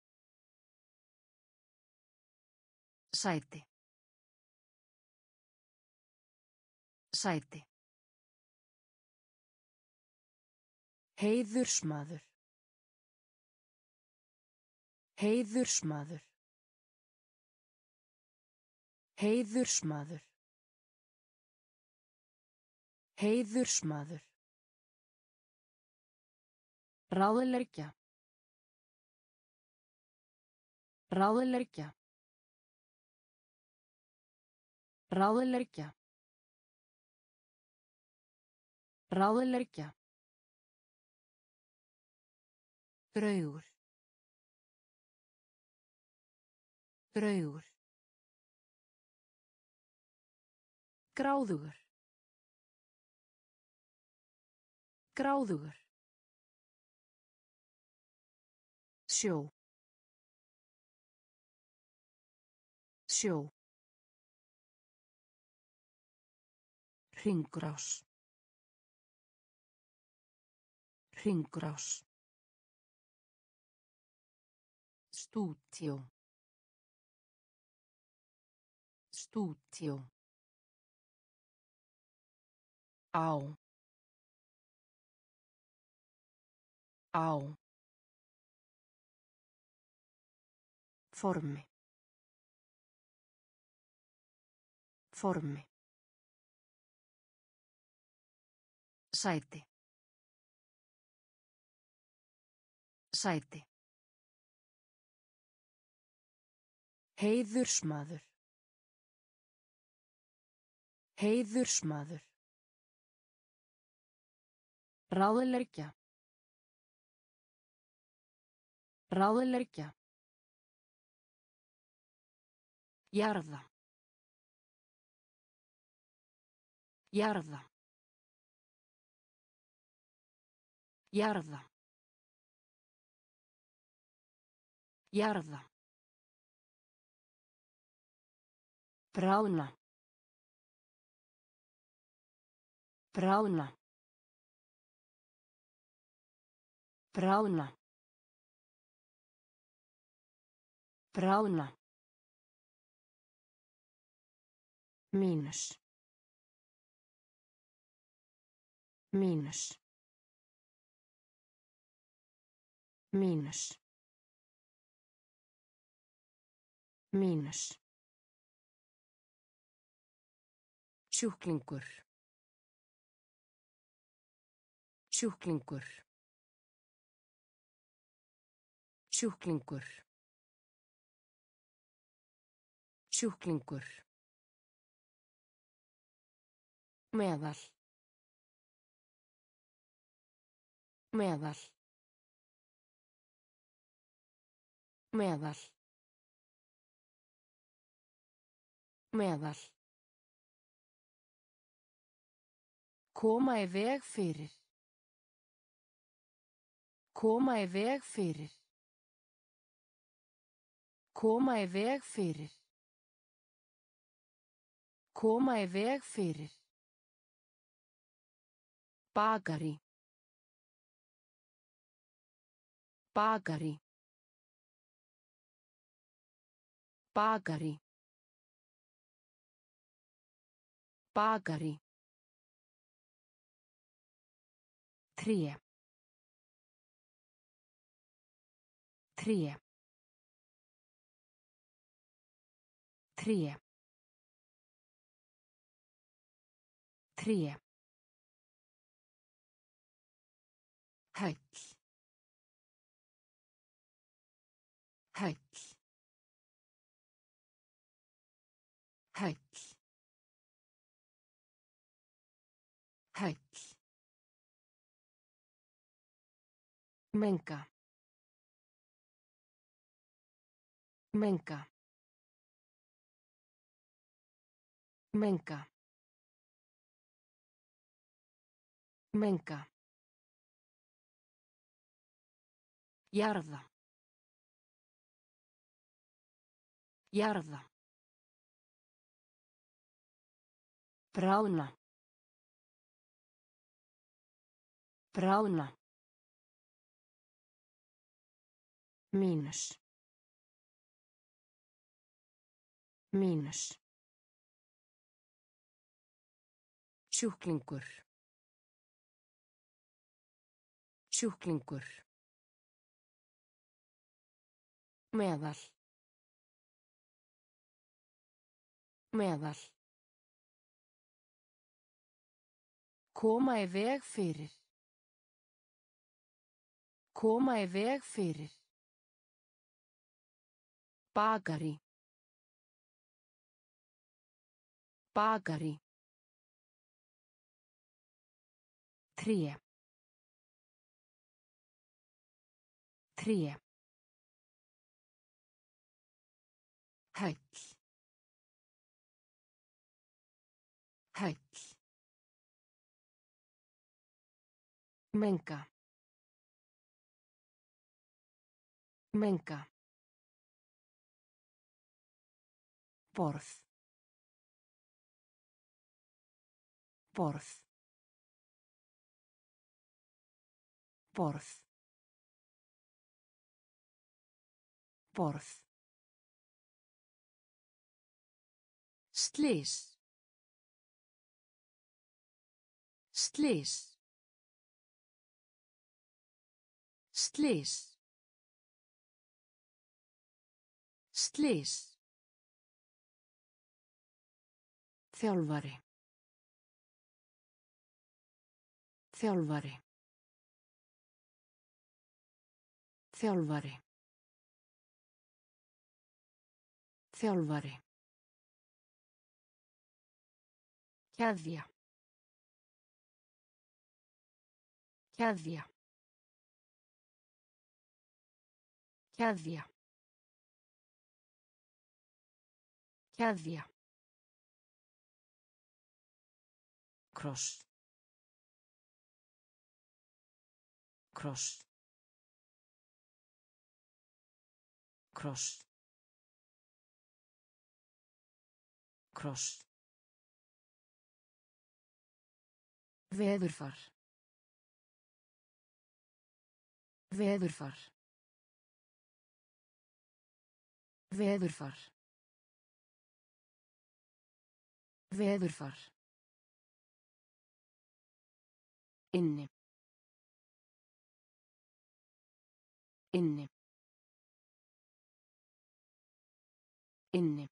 Sæti. Sæti. Heiðursmaður. Heiðursmaður. Heiðursmaður. Heiðursmaður. Ráðleggja. Ráðleggja. Ráðleggja. Ráðleggja. Draugur. Draugur. Gráðugur. Gráðugur. Sjó. Sjó. Hringrás. Hringrás. Stúdíó. Stúdíó. Á. Á. Formi. Formi. Sæti. Sæti. Heiðursmaður. Heiðursmaður. Ráðleggja. Ráðleggja. Jarða. Jarða. Jarða. Jarða. Bráðna. Bráðna. Bráðna. Bráðna. Mínus. Mínus. Mínus. Mínus. Sjúklingur. Sjúklingur. Sjúklingur. Sjúklingur. Meðal. Meðal. Meðal. Meðal. Koma í veg fyrir. Koma í veg fyrir. Koma í veg fyrir. Koma í veg fyrir. Bakari. Bakari. Bakari. Bakari. Tré. Tré. Tré. Tré. Höll. Höll. Höll. Höll. Menga. Menga. Menga. Menga. Jarða. Jarða. Bráðna. Bráðna. Mínus. Mínus. Sjúklingur. Sjúklingur. Meðal. Meðal. Koma í veg fyrir. Koma í veg fyrir. Bagari. Bagari. Tré. Tré. Höll. Höll. Menga. Menga. Borð. Borð. Borð. Borð. Slys. Slys. Slys. Slys. Þjálfari. Þjálfari. Þjálfari. Þjálfari. Keðja. Keðja. Keðja. Keðja. Kross. Kross. Kross. Kross. Veðurfar. Veðurfar. Veðurfar. Veðurfar. Inni. Inni. Inni.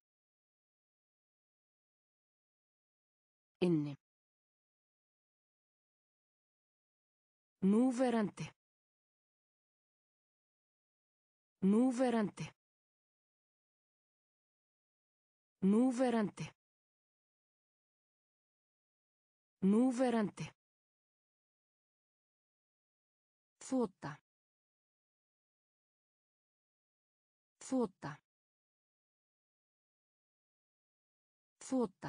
Inni. Núverandi. Núverandi. Núverandi. Núverandi. Þota. Þota. Þota.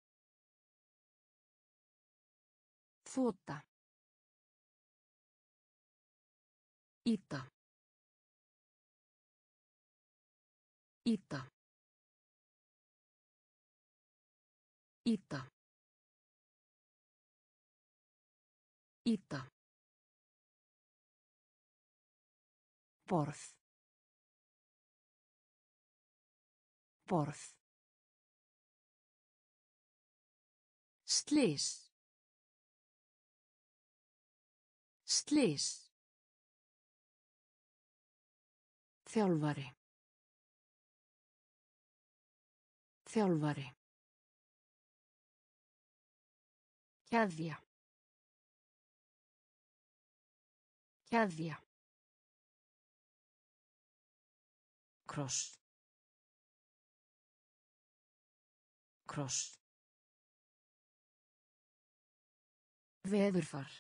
Þota. Ýta. Ýta. Ýta. Ýta. Borð. Borð. Slys. Slys. Þjálfari. Þjálfari. Keðja. Keðja. Kross. Kross. Veðurfar.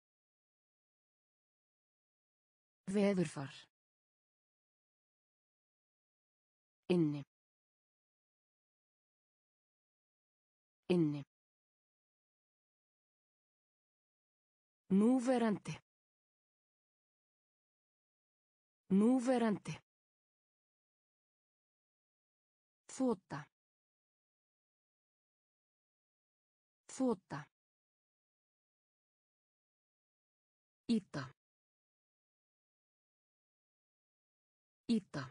Veðurfar. Inni. Inni. Núverandi. Núverandi. Þota. Þota. Íta. Íta.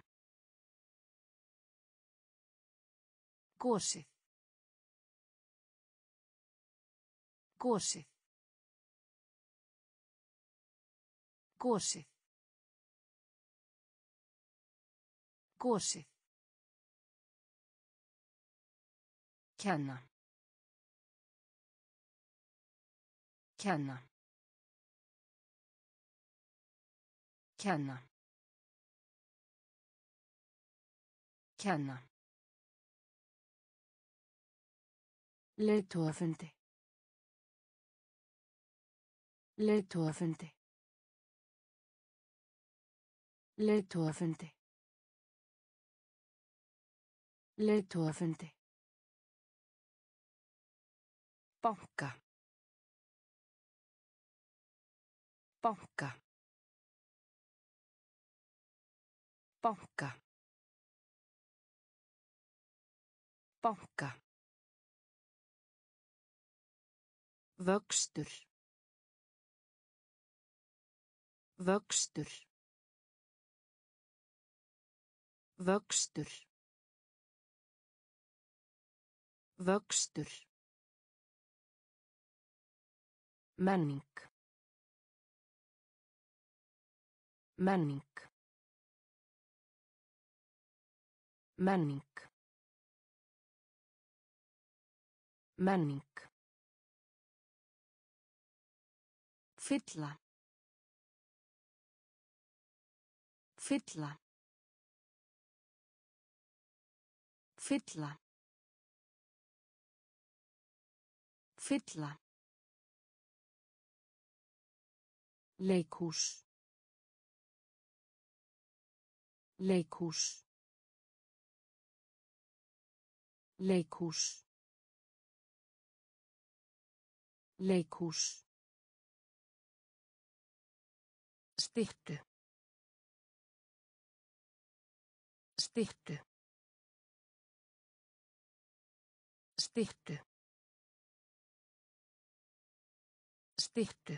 Gosið. Gosið. Gosið. Gosið. Kenna. Kenna. Kenna. Kenna. Leiðtogafundi. Leiðtogafundi. Leiðtogafundi. Leiðtogafundi. Banka. Banka. Banka. Banka. Vöxtur. Vöxtur. Vöxtur. Vöxtur. Menning. Menning. Menning. Menning. Fylla. Fylla. Fylla. Fylla. Leikhús. Leikhús. Leikhús. Leikhús. Styttu. Styttu. Styttu. Styttu.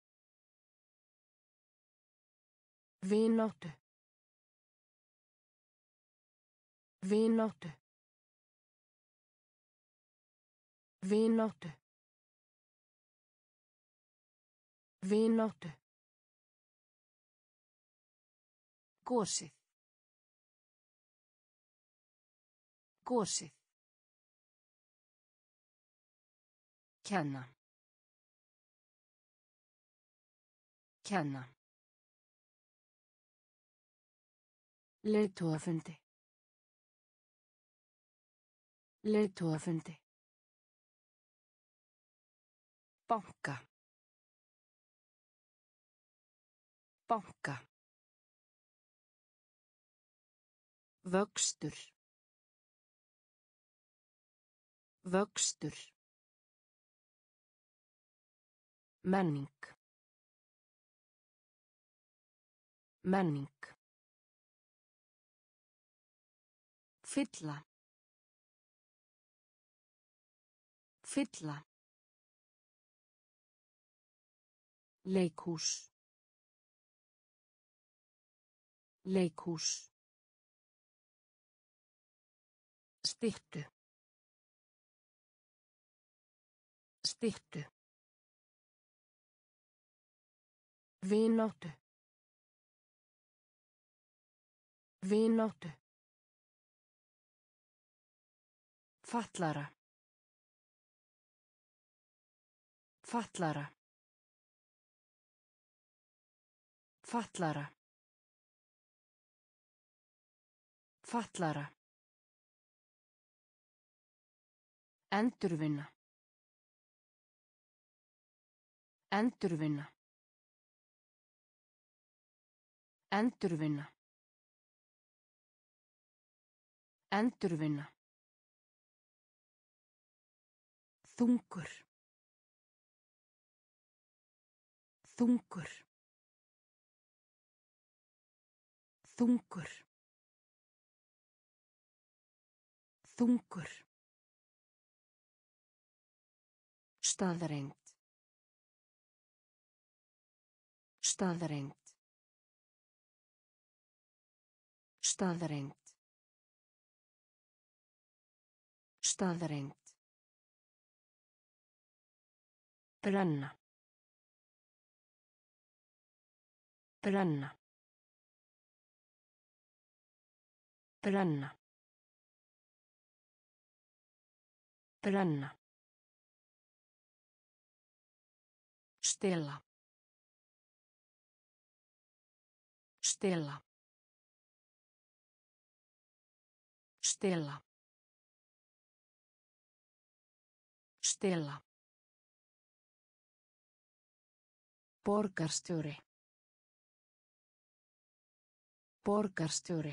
Vináttu. Vináttu. Vináttu. Vináttu. Gosið. Gosið. Kenna. Kenna. Leiðtogafundi. Leiðtogafundi. Banka. Banka. Vöxtur. Vöxtur. Menning. Menning. Fylla. Fylla. Leikhús. Leikhús. Styttu. Styttu. Vináttu. Vináttu. Fatlara. Fatlara. Fatlara. Fatlara. Endurvinna. Endurvinna. Endurvinna. Endurvinna. Þungur. Þungur. Þungur. Þungur. Staðreynd. Staðreynd. Staðreynd. Staðreynd. Brenna. Brenna. Brenna. Brenna. Stela. Stela. Stela. Stela. Borgarstjóri. Borgarstjóri.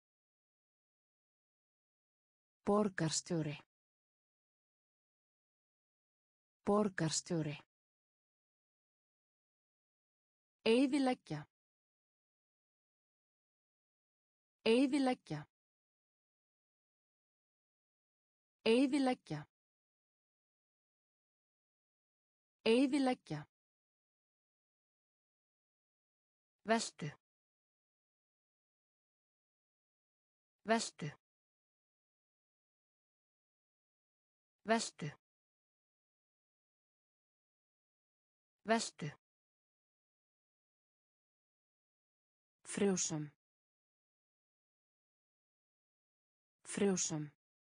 Borgarstjóri. Borgarstjóri. Eyðileggja. Eyðileggja. Eyðileggja. Eyðileggja. Veltu. Veltu. Veltu. Veltu. Frjósam. Frjósam.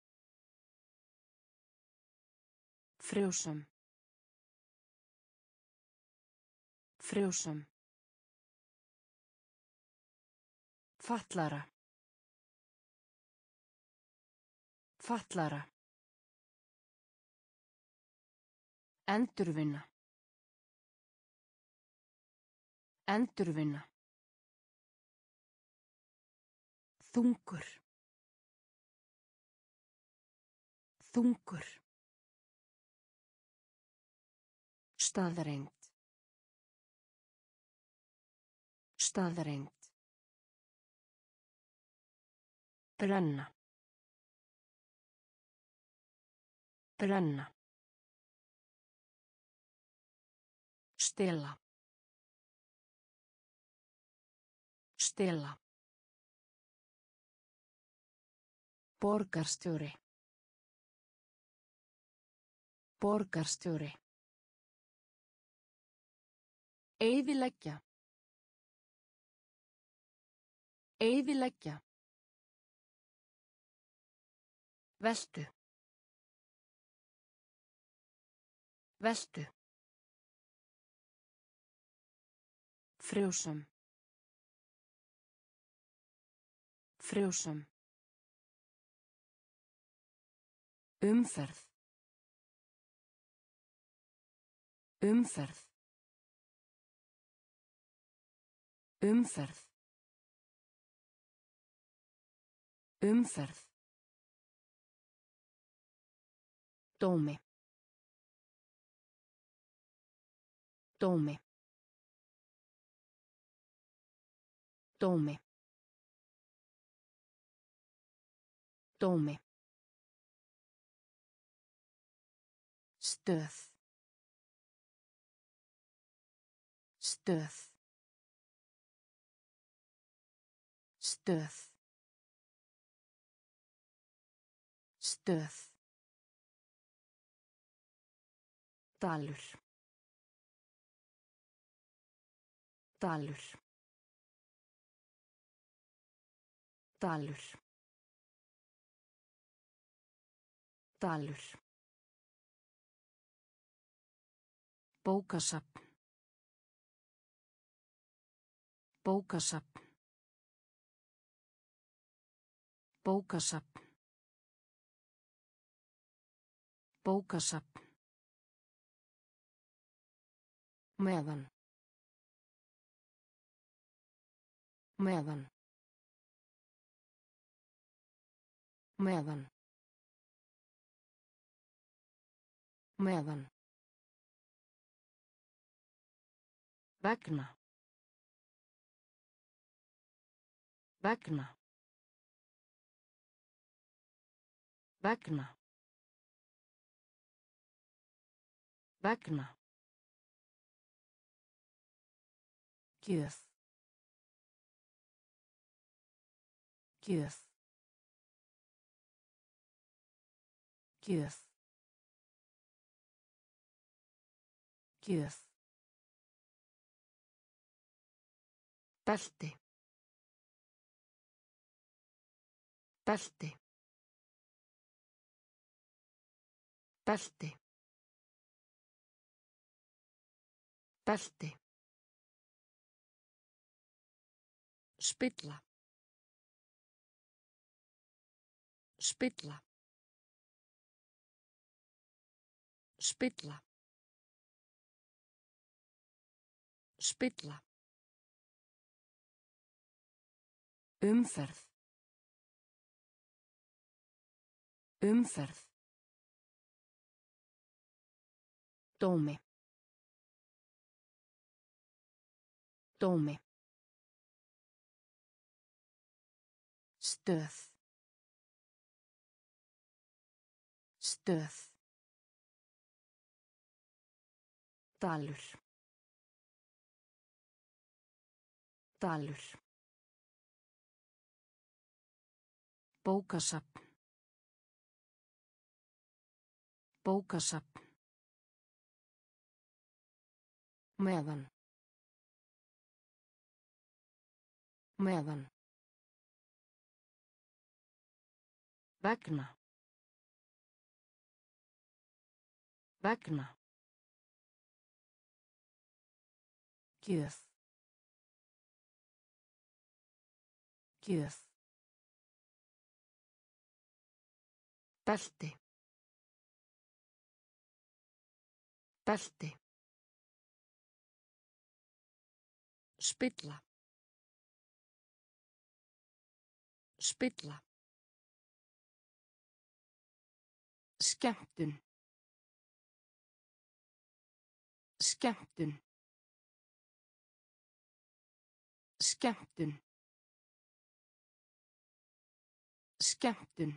Frjósam. Frjósam. Fatlara. Fatlara. Endurvinna. Endurvinna. Þungur. Þungur. Staðreynd. Staðreynd. Brenna. Brenna. Stela. Stela. Borgarstjóri. Borgarstjóri. Eyðileggja. Eyðileggja. Veltu. Veltu. Frjósam. Frjósam. Umferð. Umferð. Umferð. Umferð. Dómi. Dómi. Dómi. Dómi. Stöð. Stöð. Stöð. Stöð. Dalur. Dalur. Dalur. Dalur. Bókasafn. Bókasafn. Bókasafn. Bókasafn. Meðan. Meðan. Meðan. Meðan. Vegna. Vegna. Vegna. Vegna. Gjöf. Gjöf. Gjöf. Gjöf. Belti. Belti. Belti. Belti. Spilla. Spilla. Spilla. Spilla. Umferð. Umferð. Dómi. Dómi. Stöð. Stöð. Dalur. Dalur. Bókasafn. Bókasafn. Meðan. Meðan. Vegna. Vegna. Gjöf. Gjöf. Belti. Belti. Spilla. Spilla. Skemmtun. Skemmtun. Skemmtun. Skemmtun.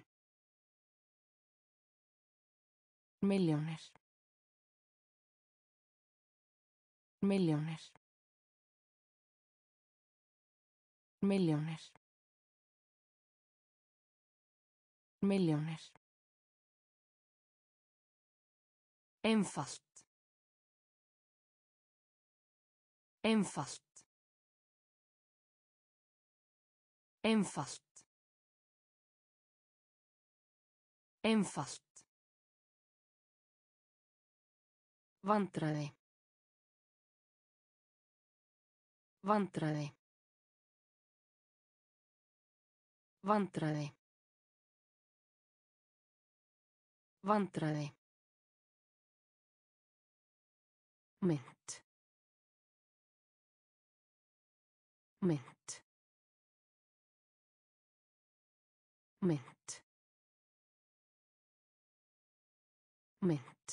Milljónir. Milljónir. Milljónir. Milljónir. Einfalt. Einfalt. Einfalt. Einfalt. Vandræði. Vandræði. Vandræði. Vandræði. Mynt. Mynt. Mynt. Mynt.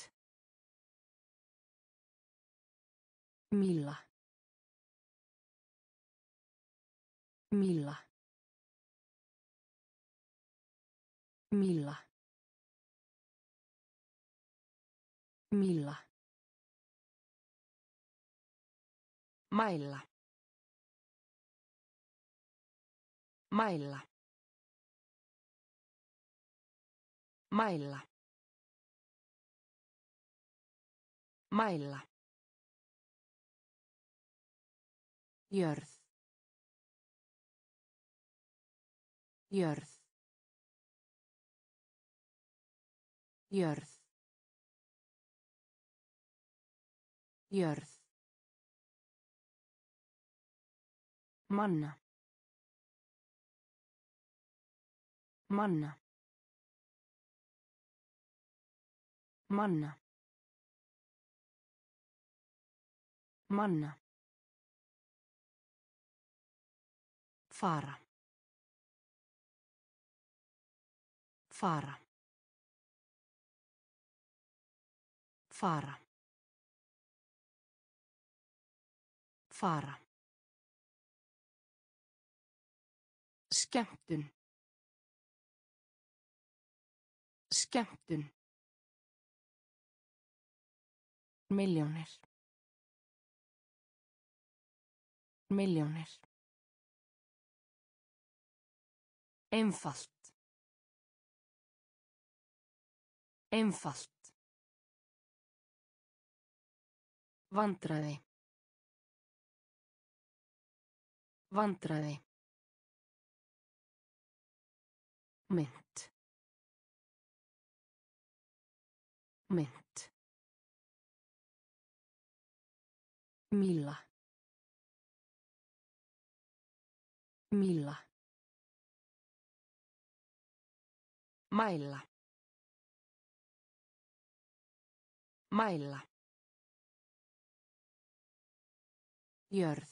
Míla. Míla. Míla. Míla. Mæla. Mæla. Mæla. Mæla. Jörð. Jörð. Jörð. Jörð. Manna. Manna. Manna. Manna. Fara. Fara. Fara. Fara. Skemmtun. Skemmtun. Milljónir. Milljónir. Einfalt. Einfalt. Vandræði. Vandræði. Mynt. Mynt. Míla. Míla. Mæla. Mæla. Jörð.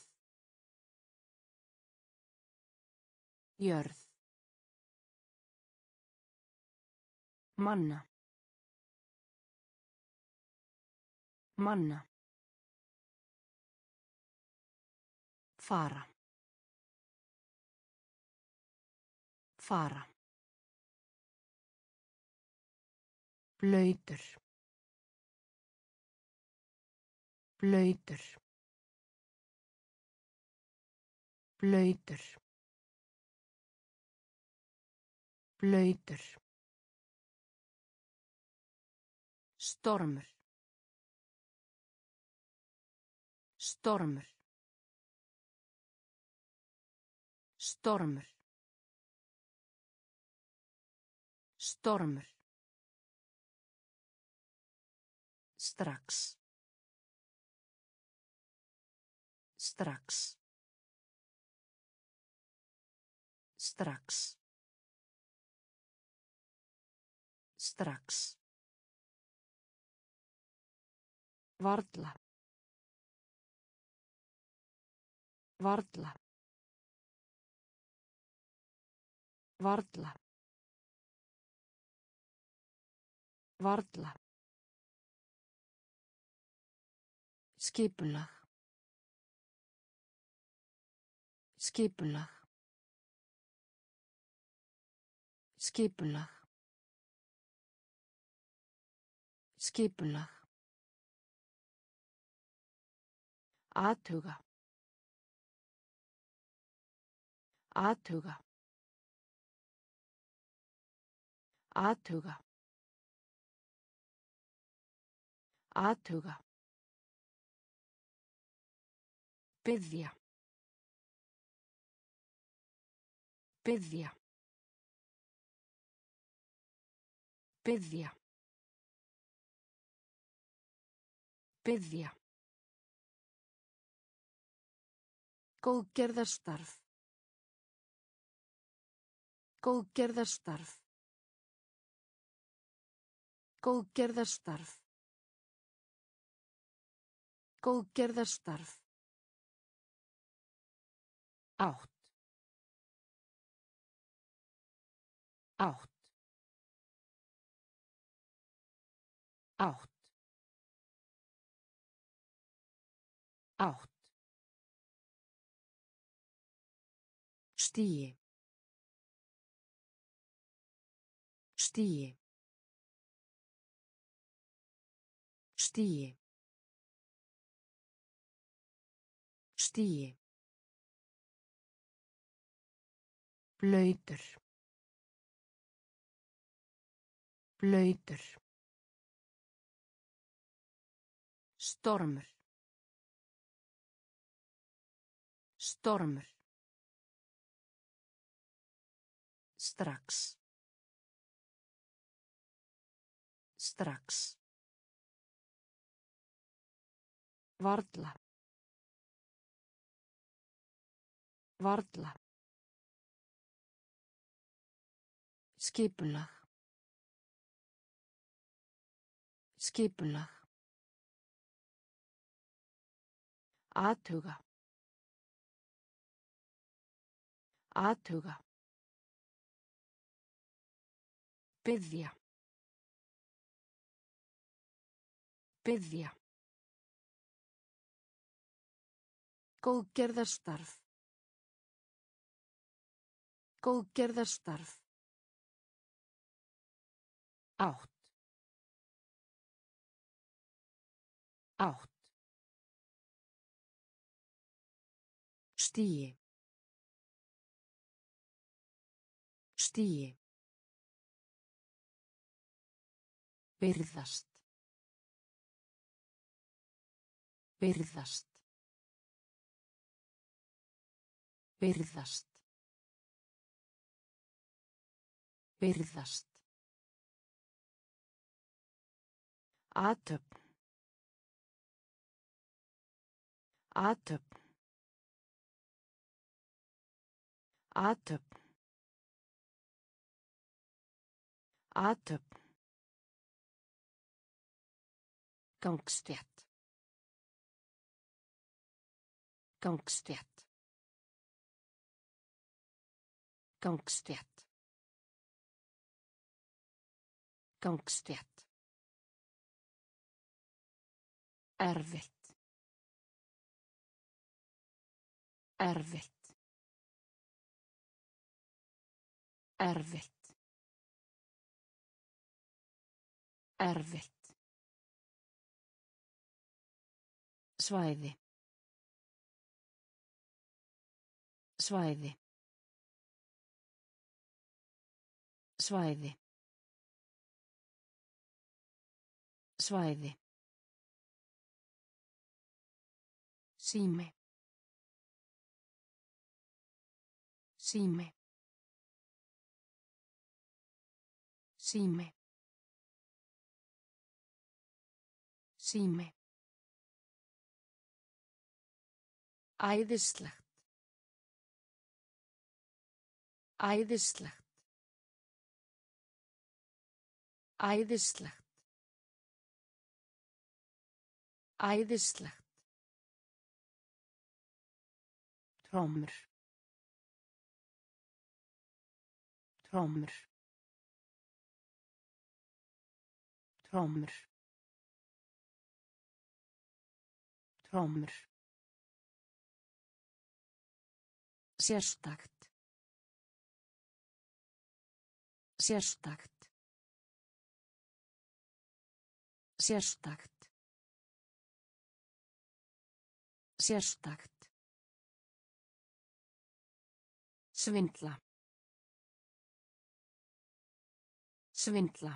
Jörð. Manna. Manna. Fara. Fara. Blautur. Blautur. Blautur. Blautur. Stormur. Stormur. Stormur. Stormur. Strax. Strax. Strax. Strax. Varla. Varla. Varla. Varla. Skipulag. Skipulag. Skipulag. Skipulag. Athuga. Athuga. Athuga. Athuga. Biðja. Biðja. Biðja. Biðja. Góðgerðarstarf. Góðgerðarstarf. Góðgerðarstarf. Góðgerðarstarf. Átt. Átt. Átt. Átt. Stigi. Stigi. Stigi. Stigi. Blautur. Blautur. Stormur. Stormur. Strax. Strax. Varla. Varla. Skipulag. Skipulag. Athuga. Athuga. Biðja. Biðja. Góðgerðarstarf. Góðgerðarstarf. Átt. Átt. Stigi. Stigi. Virðast. Virðast. Virðast. Virðast. Athöfn. Athöfn. Athöfn. Athöfn. Gangstétt. Gangstétt. Gangstétt. Gangstétt. Erfitt. Erfitt. Erfitt. Erfitt. Svæði. Svæði. Svæði. Svæði. Sími. Sími. Sími. Sími. Æðislegt. Æðislegt. Æðislegt. Æðislegt. Trommur. Trommur. Trommur. Trommur. Sérstakt. Sérstakt. Sérstakt. Sérstakt. Svindla. Svindla.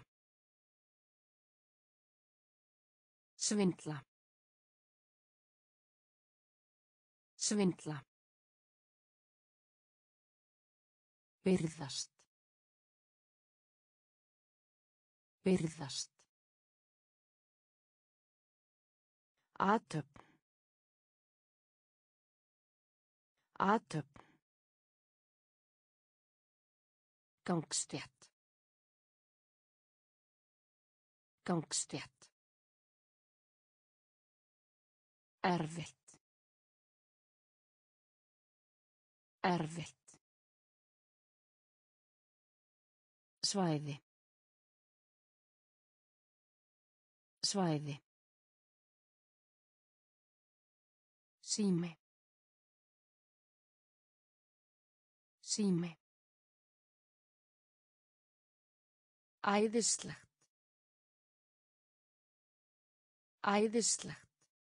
Svindla. Svindla. Virðast. Virðast. Athöfn. Athöfn. Gangstétt. Gangstétt. Erfitt. Erfitt. Svæði. Svæði. Sími. Sími. Æðislegt. Æðislegt.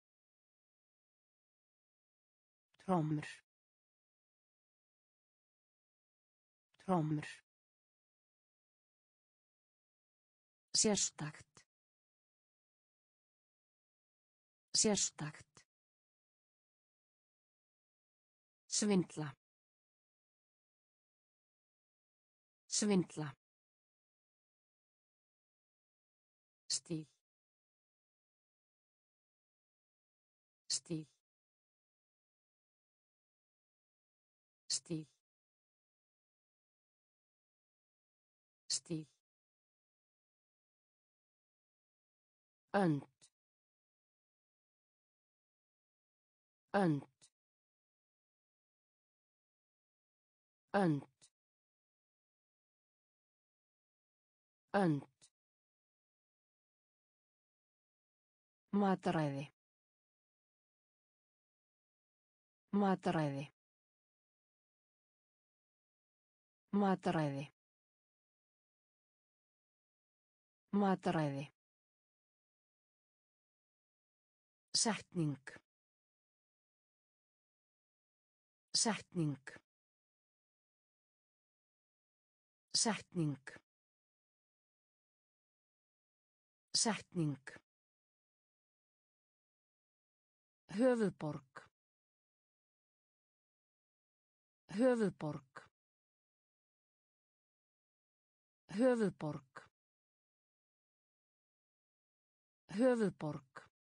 Trommur. Trommur. Sérstakt. Sérstakt. Svindla. Svindla. Stíl. Önd. Önd. Önd. Önd. Mataræði. Mataræði. Mataræði. Mataræði. Setning. Setning. Setning. Setning. Höfuðborg. Höfuðborg. Höfuðborg. Höfuðborg.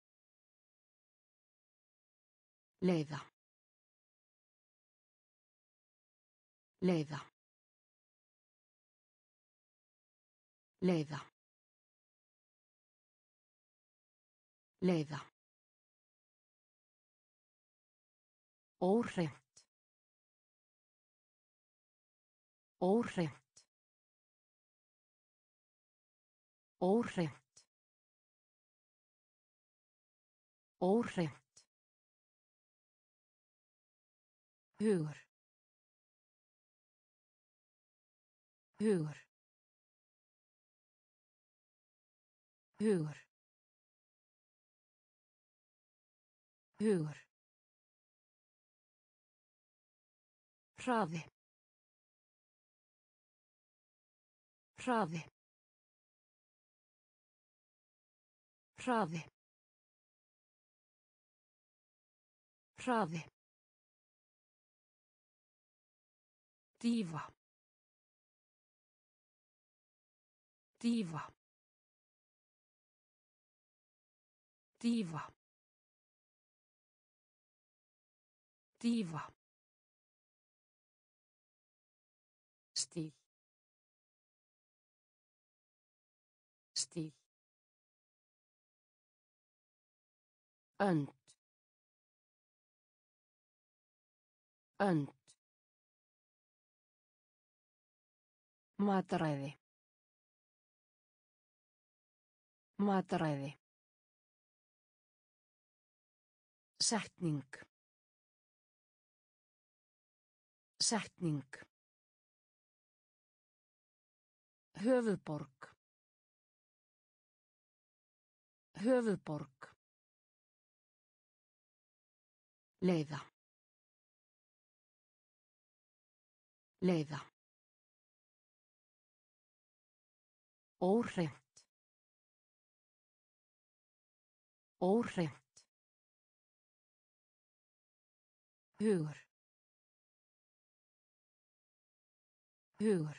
Leiða. Leiða. Leiða. Leiða. Óhreint. Óhreint. Óhreint. Óhreint. Hugur. Hugur. Hugur. Hugur. Hraði. Hraði. Hraði. Hraði. Dýfa. Dýfa. Dýfa. Dýfa. Stíl. Stíl. Önd. Önd. Mataræði. Mataræði. Setning. Setning. Höfuðborg. Höfuðborg. Leiða. Leiða. Óhreint. Óhreint. Hugur. Hugur.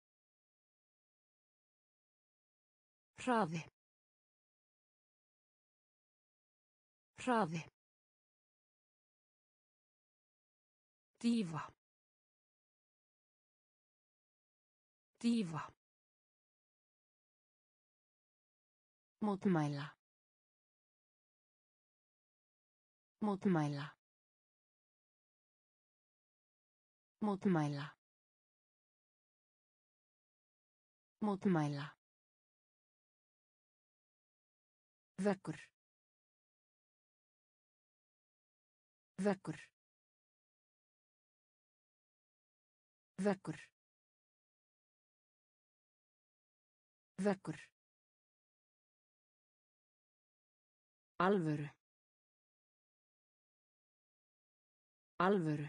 Hraði. Hraði. Dýfa. Dýfa. Mótmæla. Mótmæla. Mótmæla. Mótmæla. Vekkur. Vekkur. Vekkur. Vekkur. Alvöru. Alvöru.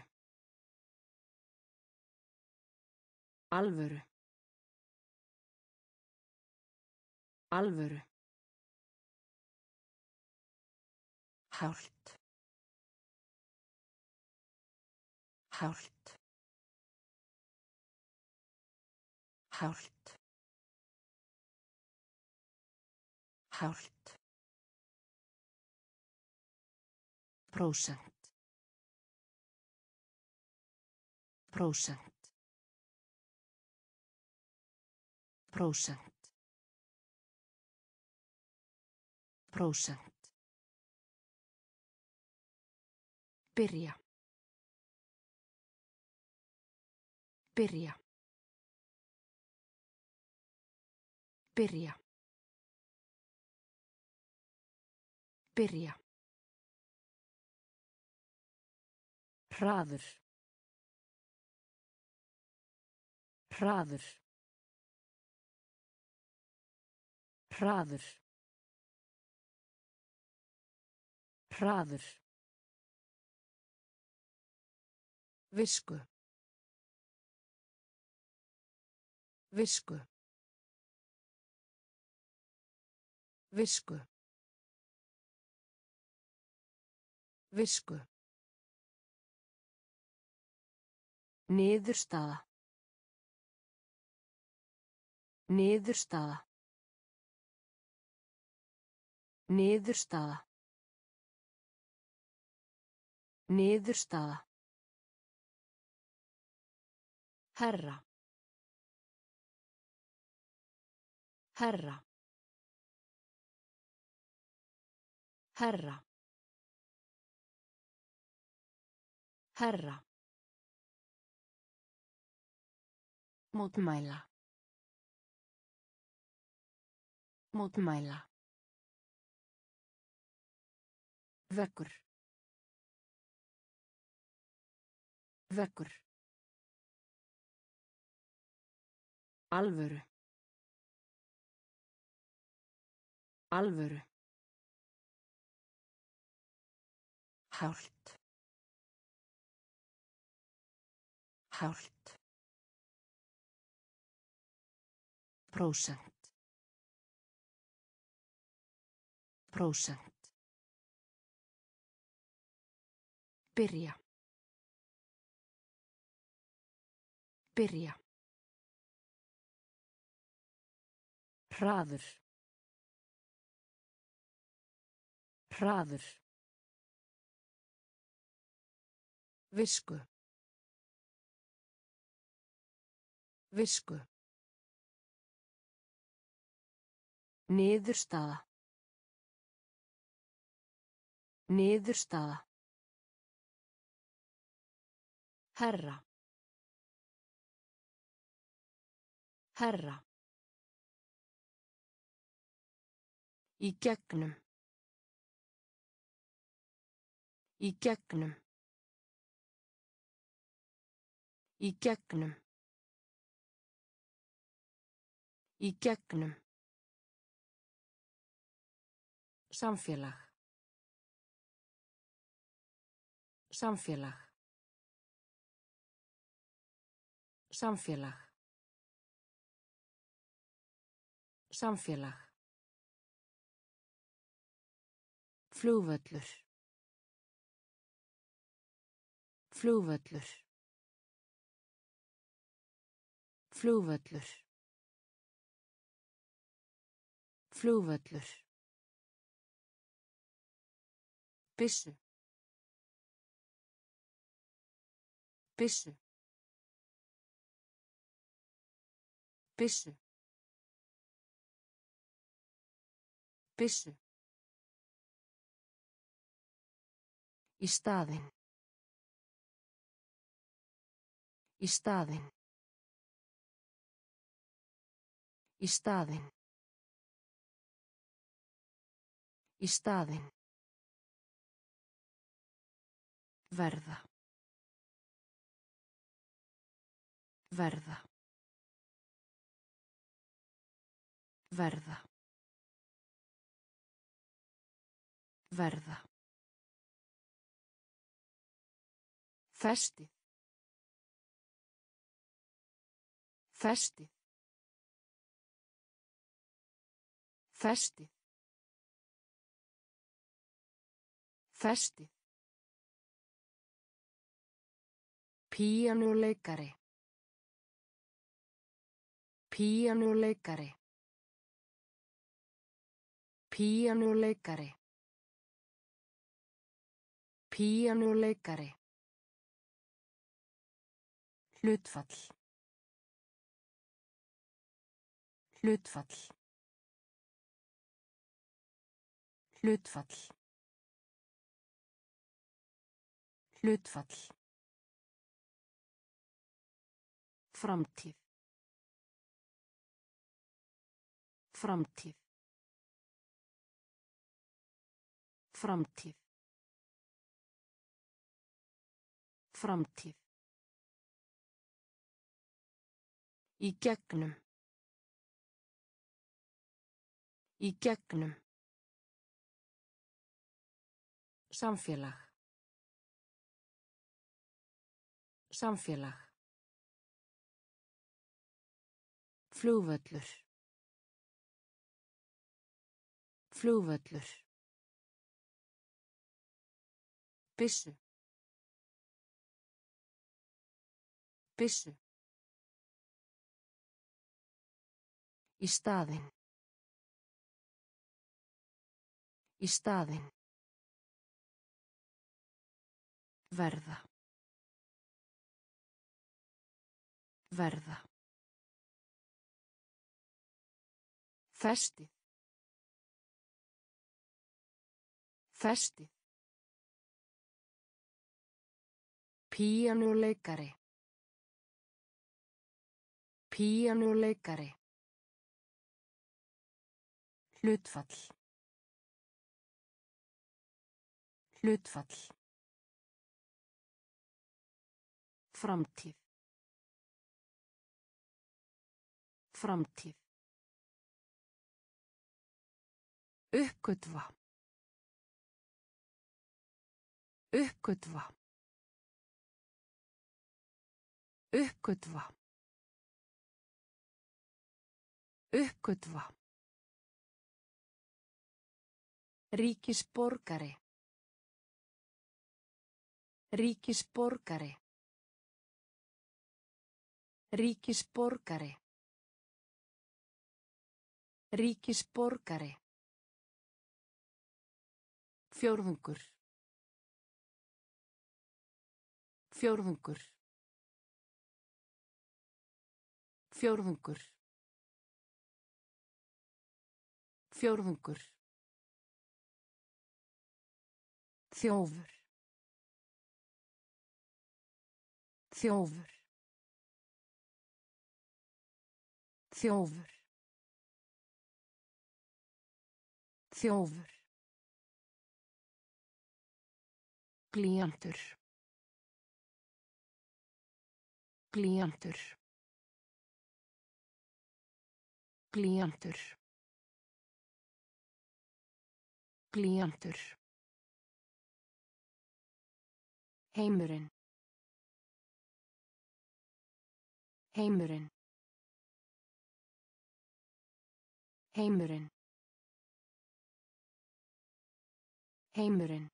Alvöru. Alvöru. Hált. Hált. Hált. Hált. Prósent. Prósent. Prósent. Prósent. Byrja. Byrja. Byrja. Byrja. Hraður. Hraður. Hraður. Hraður. Visku. Visku. Visku. Visku. Niðurstaða. Niðurstaða. Niðurstaða. Niðurstaða. Herra. Herra. Herra. Herra. Mótmæla. Mótmæla. Vekkur. Vekkur. Alvöru. Alvöru. Hált. Hált. Prósent. Prósent. Byrja. Byrja. Hraður. Hraður. Visku. Visku. Niðurstaða. Niðurstaða. Herra. Herra. Í gegnum. Í gegnum. Í gegnum. Í gegnum. Samfélag. Samfélag. Samfélag. Samfélag. Flugvöllur. Flugvöllur. Flugvöllur. Flugvöllur. Byssu. Byssu. Byssu. Byssu. Í staðinn. Í staðinn. Í staðinn. Í staðinn. Verða. Verða. Verða. Verða. Festið. Festið. Festið. Festið. Píanóleikari. Píanóleikari. Píanóleikari. Píanóleikari. Hlutfall. Hlutfall. Hlutfall. Hlutfall. Framtíð. Framtíð. Framtíð. Framtíð. Í gegnum. Í gegnum. Samfélag. Samfélag. Flugvöllur. Flugvöllur. Byssu. Byssu. Í staðinn. Í staðinn. Verða. Verða. Festið. Festið. Píanóleikari. Píanóleikari. Hlutfall. Hlutfall. Framtíð. Framtíð. Uppgötva. Uppgötva. Uppgötva. Uppgötva. Ríkisborgari. Ríkisborgari. Ríkisborgari. Ríkisborgari. Fjórðungur. Fjórðungur. Fjórðungur. Fjórðungur. Þjófur. Þjófur. Þjófur. Þjófur. Glíjantur. Glíjantur. Glíjantur. Glíjantur. Heimurinn. Heimurinn. Heimurinn. Heimurinn.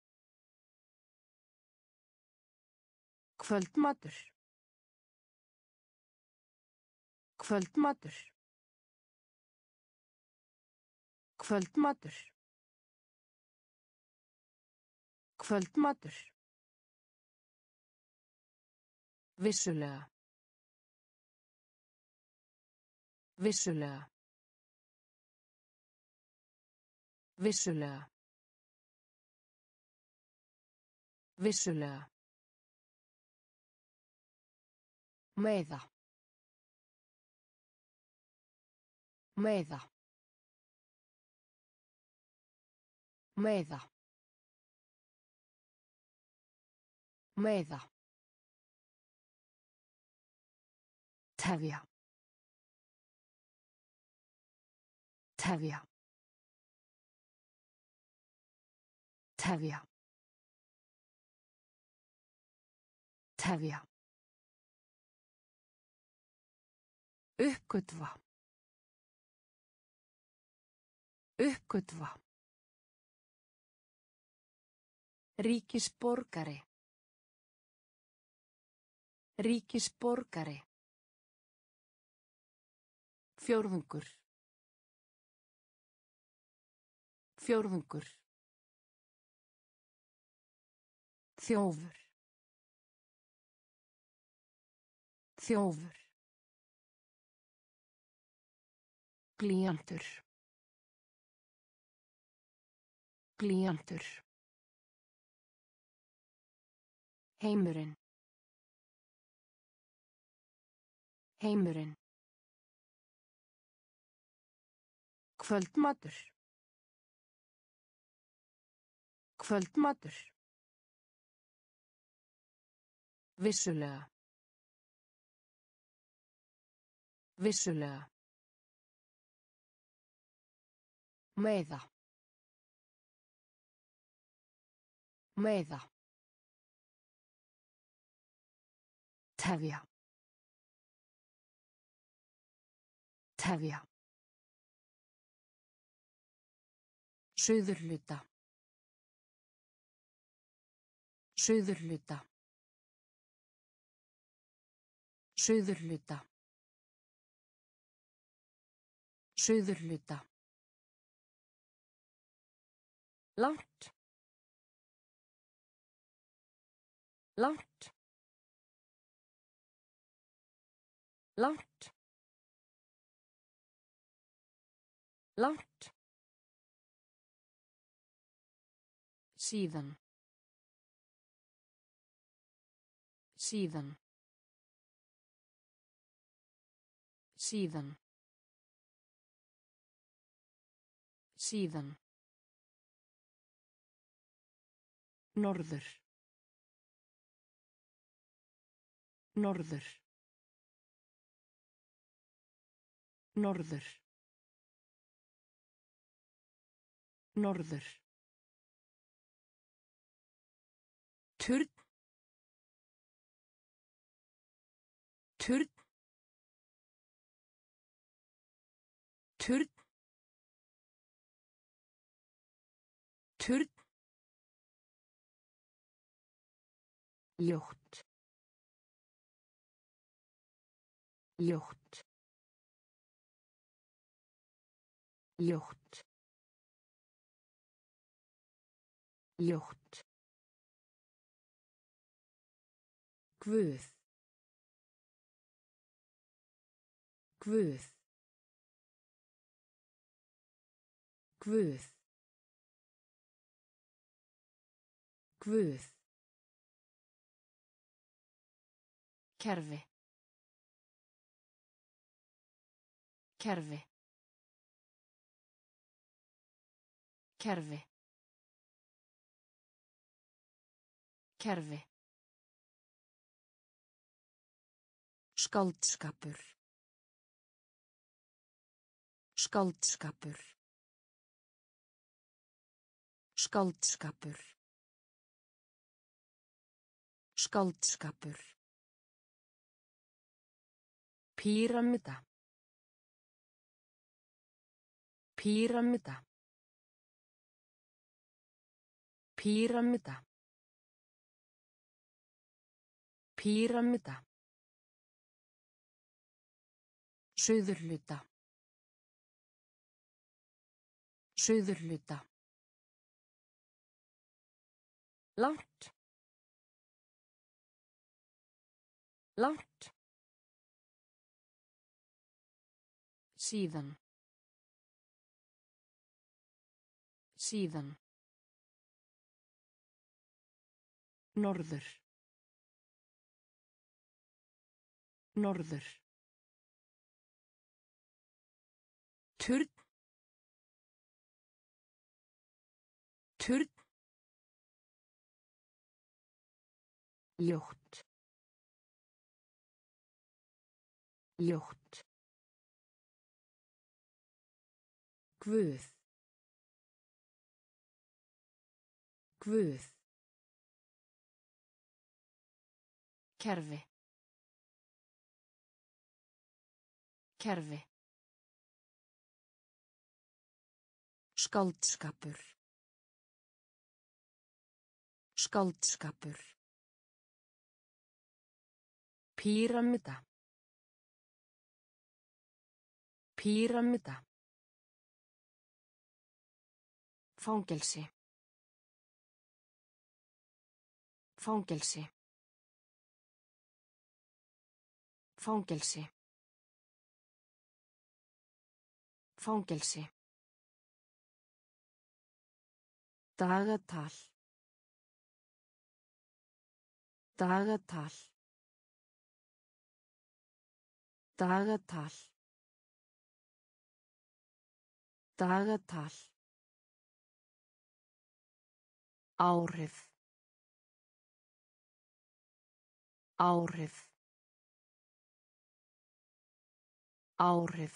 Kvöldmatur. Kvöldmatur. Kvöldmatur. Kvöldmatur. Vissulega. Vissulega. Vissulega. Vissulega. Meiða. Meiða. Meiða. Meiða. Tefja. Tefja. Tefja. Tefja. Uppgötva. Uppgötva. Ríkisborgari. Ríkisborgari. Fjórðungur. Fjórðungur. Þjófur. Þjófur. Glíantur. Glíantur. Heimurinn. Heimurinn. Kvöldmatur. Kvöldmatur. Vissulega. Vissulega. Meiða. Meiða. Tefja. Tefja. Suðurhluta. Suðurhluta. Suðurhluta. Suðurhluta. Langt. Langt. Langt. Langt. Síðan. Síðan. Síðan. Síðan. Norður. Norður. Norður. Norður. Turn. Turn. Turn. Turn. Ljótt. Ljótt. Ljótt. Ljótt. Guð. Guð. Guð. Guð. Kerfi. Kerfi. Kerfi. Kerfi. Skáldskapur. Skáldskapur. Skáldskapur. Skáldskapur. Píramída. Píramída. Píramída. Píramída. Suðurhluta. Suðurhluta. Langt. Langt. Síðan. Síðan. Norður. Norður. Turn. Turn. Ljótt. Ljótt. Guð. Guð. Kerfi. Kerfi. Skáldskapur. Skáldskapur. Píramída. Píramída. Fangelsi. Fangelsi. Fangelsi. Fangelsi. Dagatal. Dagatal. Dagatal. Dagatal. Áhrif. Áhrif. Áhrif.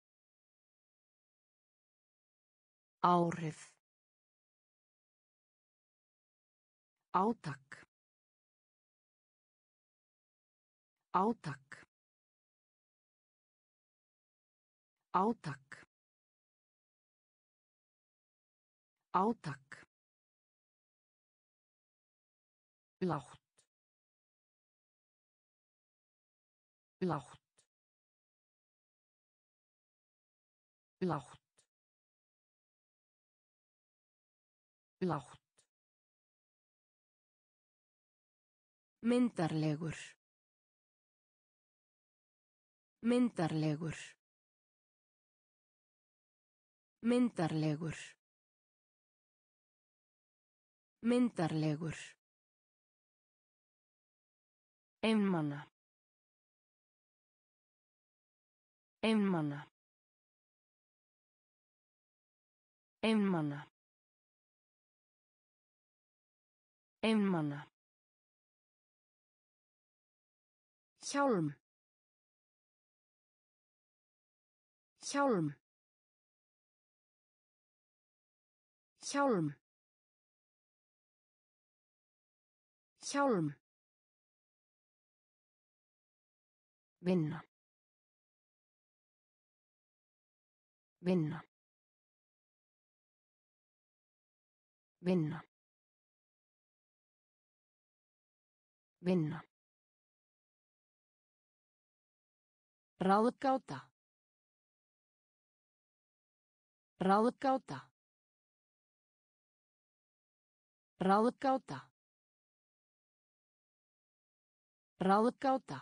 Áhrif. Átak. Átak. Átak. Átak. Lágt. Lágt. Lágt. Lágt. Myndarlegur. Myndarlegur. Myndarlegur. Myndarlegur. Einmana. Einmana. Einmana. Einmana. Hjálm. Hjálm. Hjálm. Hjálm. Vinna. Vinna. Vinna. Vinna. Ráðgáta. Ráðgáta. Ráðgáta. Ráðgáta.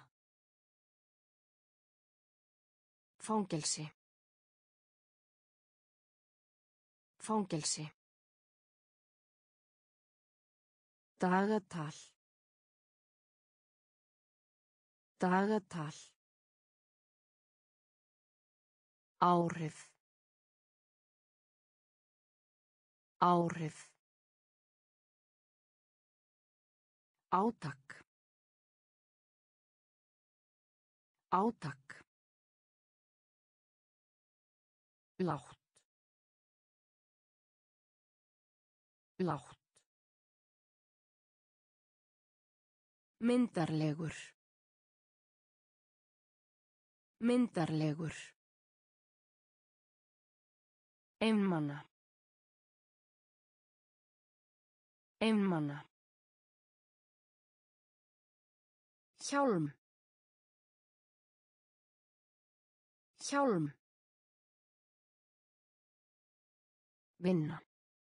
Fangelsi. Fangelsi. Dagatal. Dagatal. Áhrif. Áhrif. Átak. Átak. Lágt. Lágt. Myndarlegur. Myndarlegur. Einmana. Einmana. Hjálm. Hjálm. Vinna.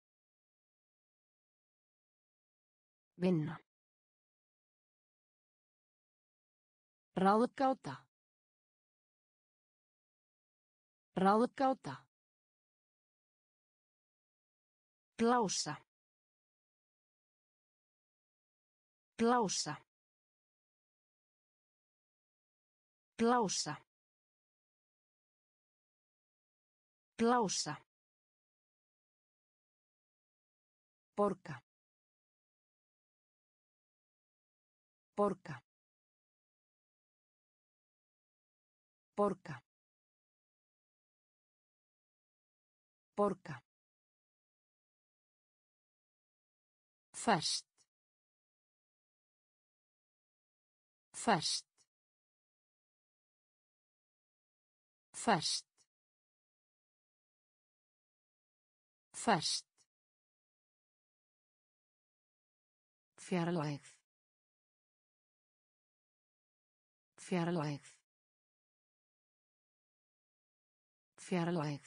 Vinna. Ráðgáta. Ráðgáta. Blása. Blása. Blása. Blása. Borga. Borga. Borga. Borga. Ferskt. Ferskt. Ferskt. Ferskt. Fjarlægð. Fjarlægð. Fjarlægð.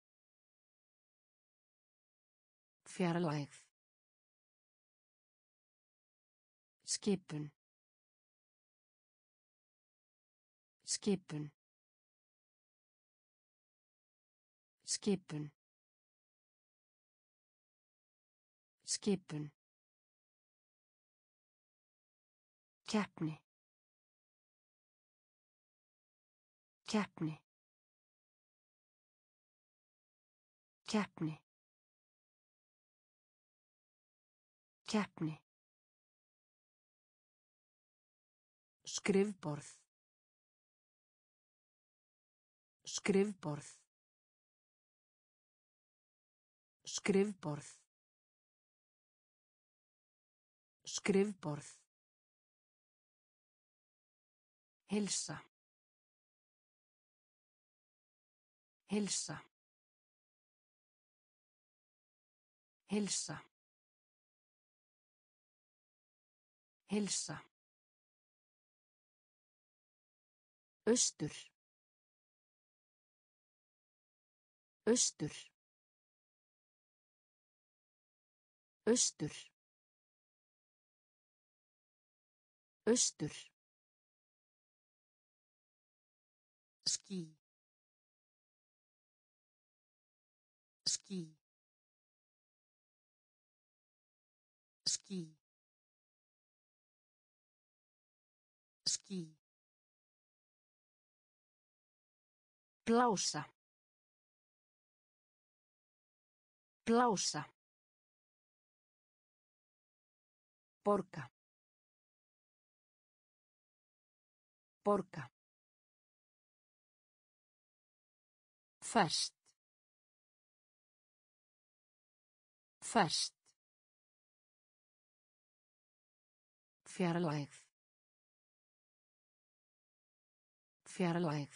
Fjarlægð. Skipun. Skipun. Skipun. Skipun. Keppni. Keppni. Keppni. Keppni. Skrifborð. Skrifborð. Skrifborð. Skrifborð. Heilsa. Heilsa. Heilsa. Heilsa. Austur. Austur. Austur. Austur. Ský. Ský. Ský. Ský. Blása. Blása. Borga. Borga. Ferskt. Ferskt. Fjarlægð. Fjarlægð.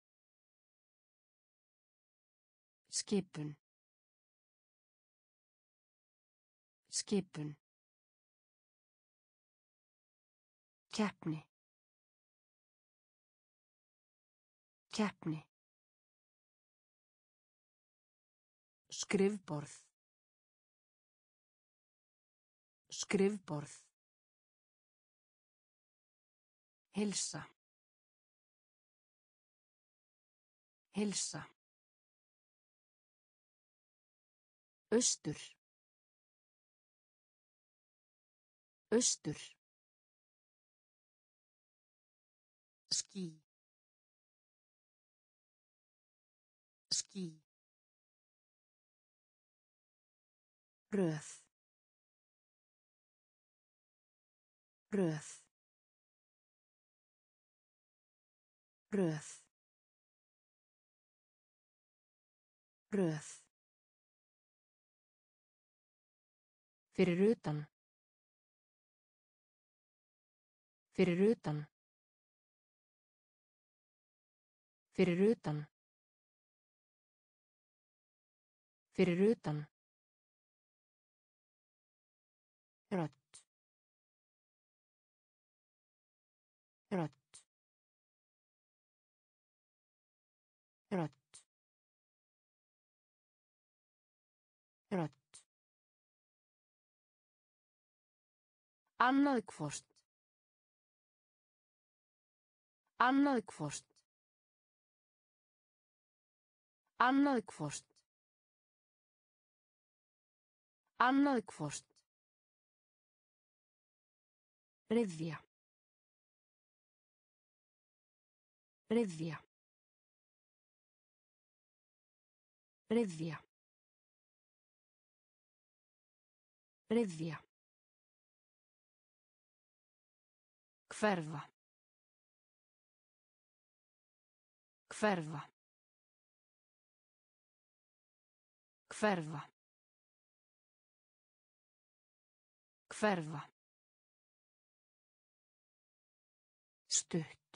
Skipun. Skipun. Keppni. Keppni. Skrifborð. Skrifborð. Heilsa. Heilsa. Austur. Austur. Ský. Ský. Röð. Röð. Röð. Röð. Fyrir utan. Fyrir utan. Fyrir utan. Fyrir utan. Rödd. Rödd. Rödd. Rödd. Annað hvort. Annað hvort. Annað hvort. Annað hvort. Ryðja. Ryðja. Ryðja. Ryðja. Hverfa. Hverfa. Hverfa. Hverfa. Stutt.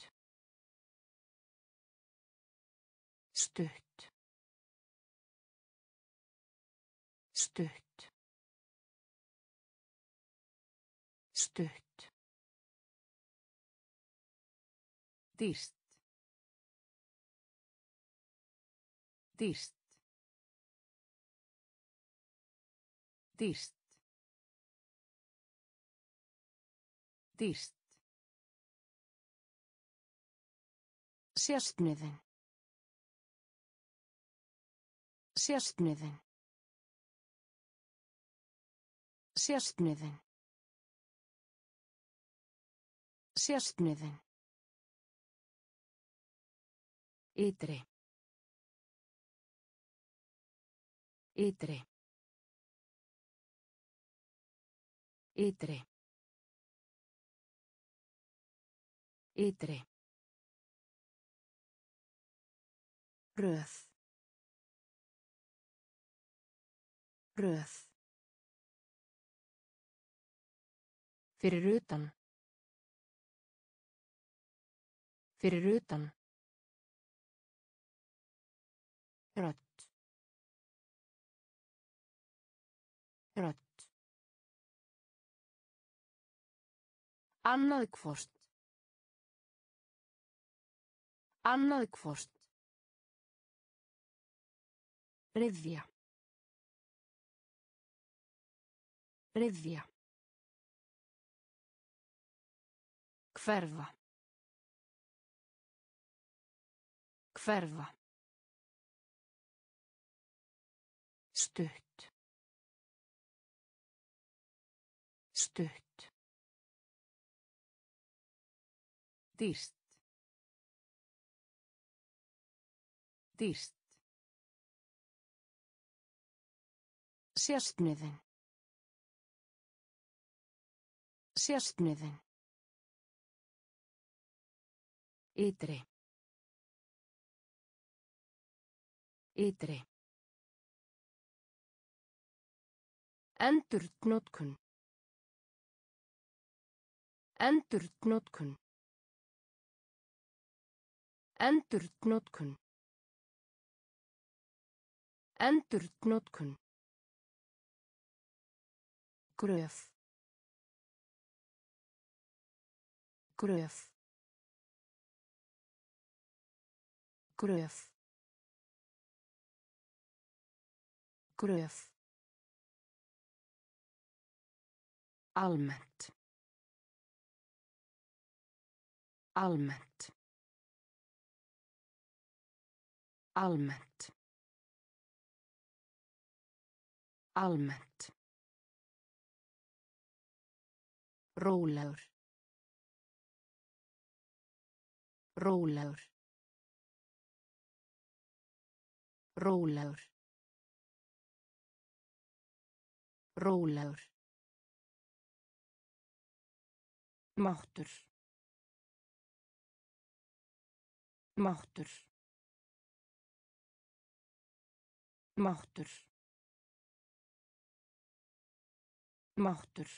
Stutt. Stutt. Stutt. Dýrt. Dýrt. Dýrt. Dýrt. Sérstniðin. Sérstniðin. Sérstniðin. Sérstniðin. Ytri. Ytri. Ytri. Ytri. Röð. Röð. Fyrir utan. Fyrir utan. Rödd. Rödd. Annað hvort. Annað hvort. Ryðja. Ryðja. Hverfa. Hverfa. Stutt. Stutt. Dýrt. Dýrt. Sérstniðin. Sérstniðin. Ytri. Ytri. Endurnotkun. Endurnotkun. Endurnotkun. Endurnotkun. Gröf. Gröf. Gröf. Gröf. Almennt. Almennt. Almennt. Almennt. Rólegur. Rólegur. Rólegur. Rólegur. Máttur. Máttur. Máttur. Máttur.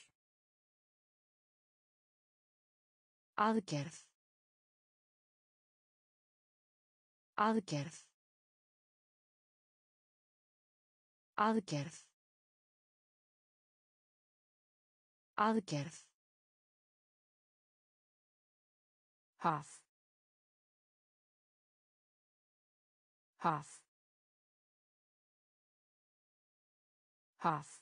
Aðgerð. Aðgerð. Aðgerð. Aðgerð. Haf. Haf. Haf.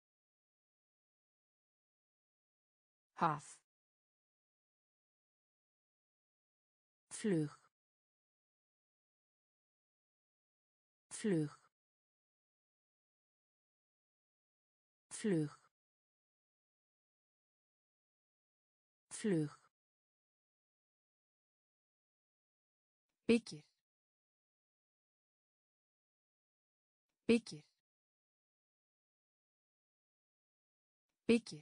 Haf. Flug. Flug. Flug. Flug. Byggir. Byggir. Byggir.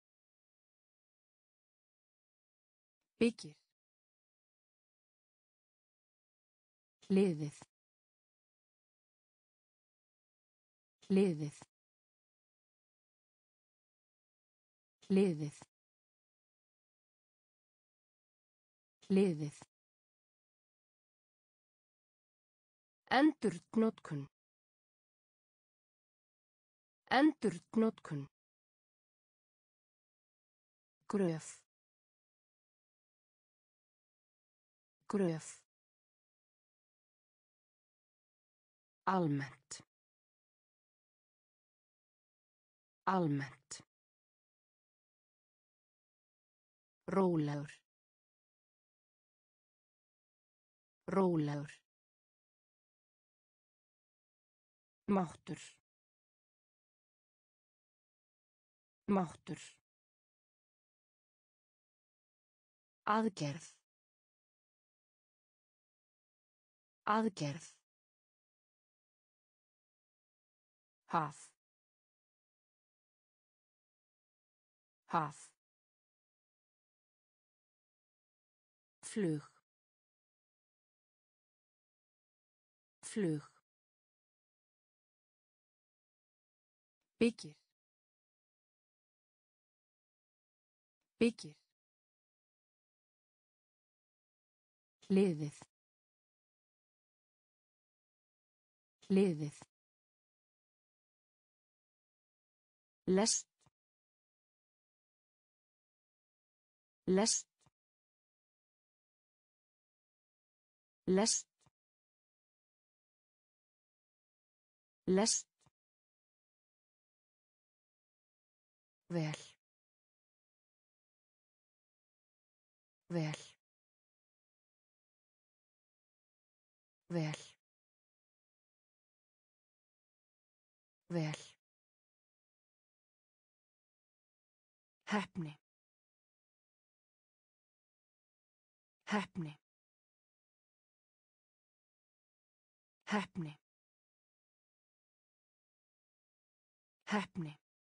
Byggir. Liðið. Liðið. Liðið. Liðið. Endurnotkun. Endurnotkun. Gröf. Gröf. Almennt. Almennt. Rólegur. Rólegur. Máttur. Máttur. Aðgerð. Aðgerð. Haf. Haf. Flug. Flug. Byggir. Byggir. Liðið. Liðið. Lest. Lest. Lest. Lest. Vel. Vel. Vel. Vel. Heppni. Heppni. Heppni. Heppni.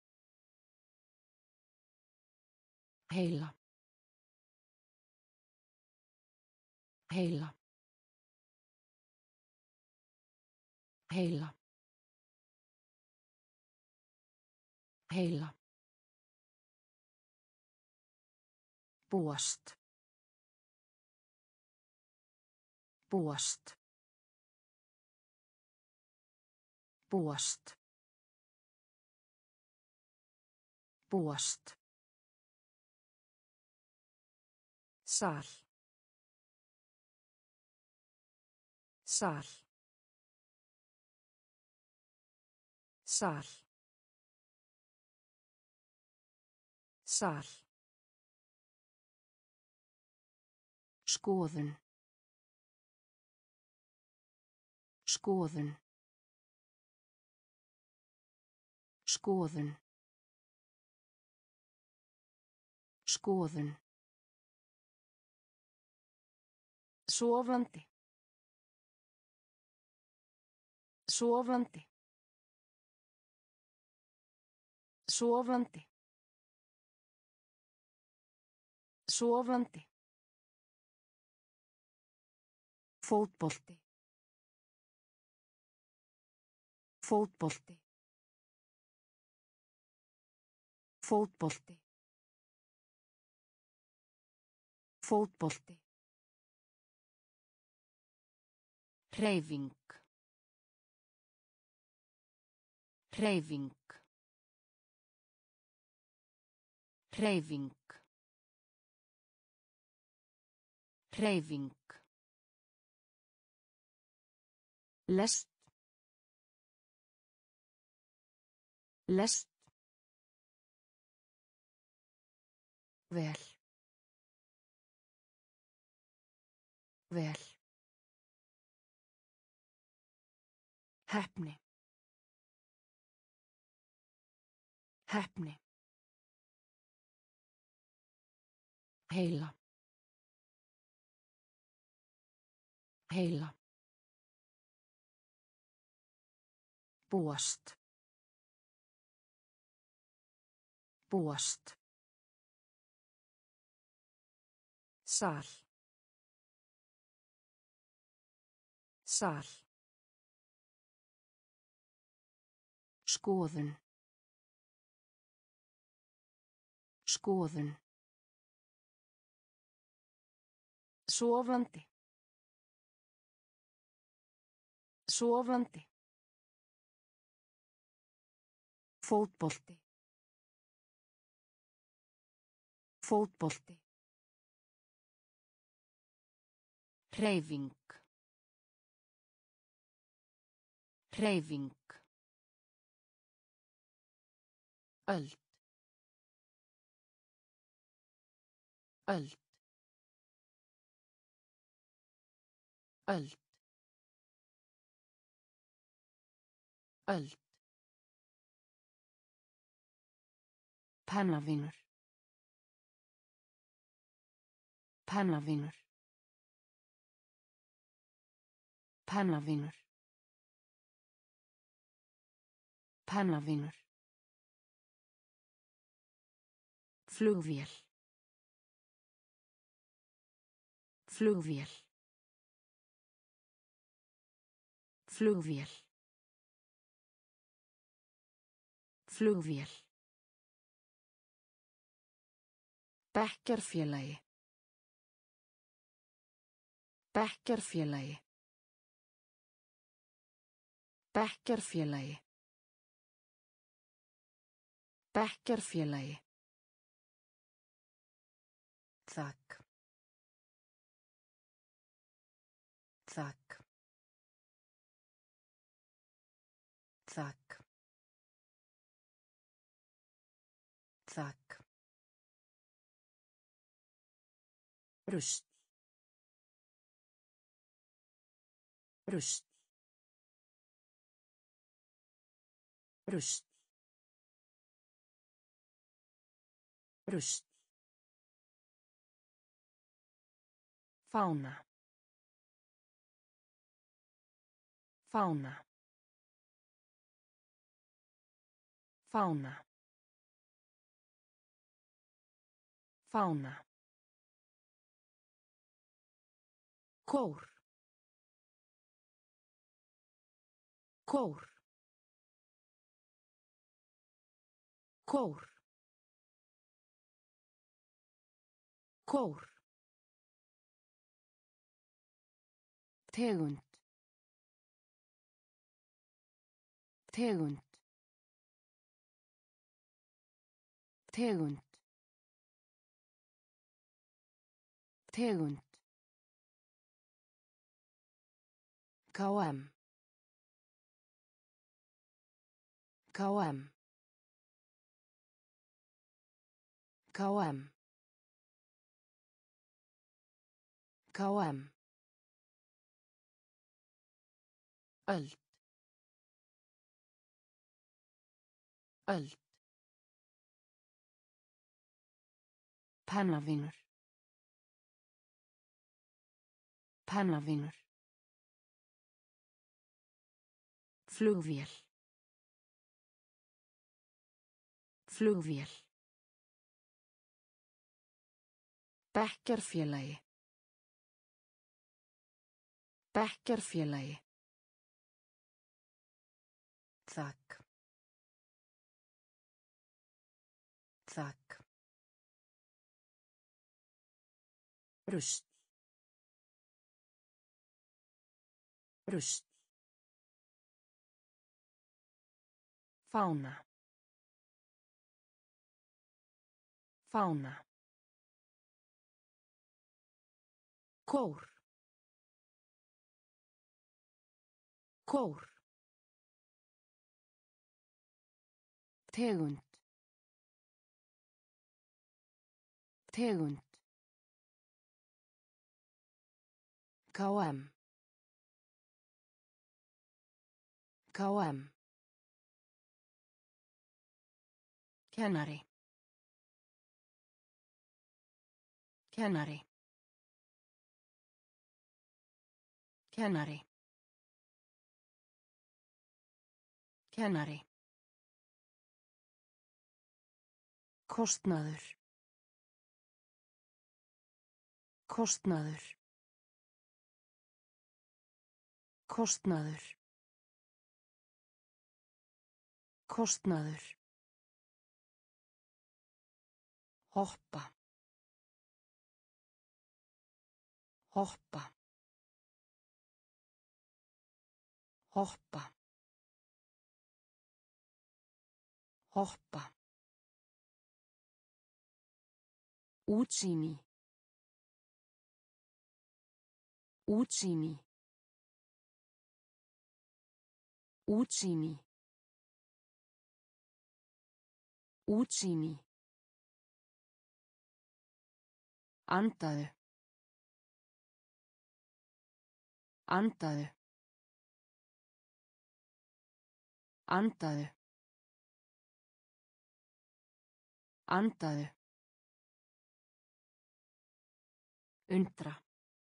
Heila. Heila. Heila. Heila. Búast. Búast. Búast. Búast. Sal. Sal. Sal. Sal. Skoðun. Skoðun. Skoðun. Skoðun. Sofandi. Sofandi. Sofandi. Sofandi. Fótbolti. Fótbolti. Fótbolti. Fótbolti. Hreyfing. Hreyfing. Hreyfing. Hreyfing. Lest. Lest. Vel. Vel. Heppni. Heppni. Heila. Heila. Búast. Búast. Sal. Sal. Skoðun. Skoðun. Sofandi. Sofandi. Fótbolti. Fótbolti. Hreyfing. Hreyfing. Öld. Öld. Öld. öld, pennavinur, pennavinur, pennavinur, pennavinur, flugvél, flugvél, flugvél, flugvél, bekkjarfélagi, bekkjarfélagi, bekkjarfélagi, bekkjarfélagi, þak, þak, þak, þak, rusl, rusl, rusl, rusl, fána, fána, fána, fána, kór, kór, kór, kór, tegund, tegund, tegund, tegund, km, km, km, km, öld, öld, pennavinur, pennavinur, flugvél, flugvél, bekkjarfélagi, bekkjarfélagi, þak, þak, rusl, rusl, fána, fána, kór, kór, tegund, tegund, km, km, kennari, kennari, kennari, kennari, kostnaður, kostnaður, kostnaður, kostnaður, hoppa, hoppa, hoppa, hoppa, útsýni, útsýni, útsýni, útsýni, andaðu, andaðu, Andaðu. Andaðu. Undra.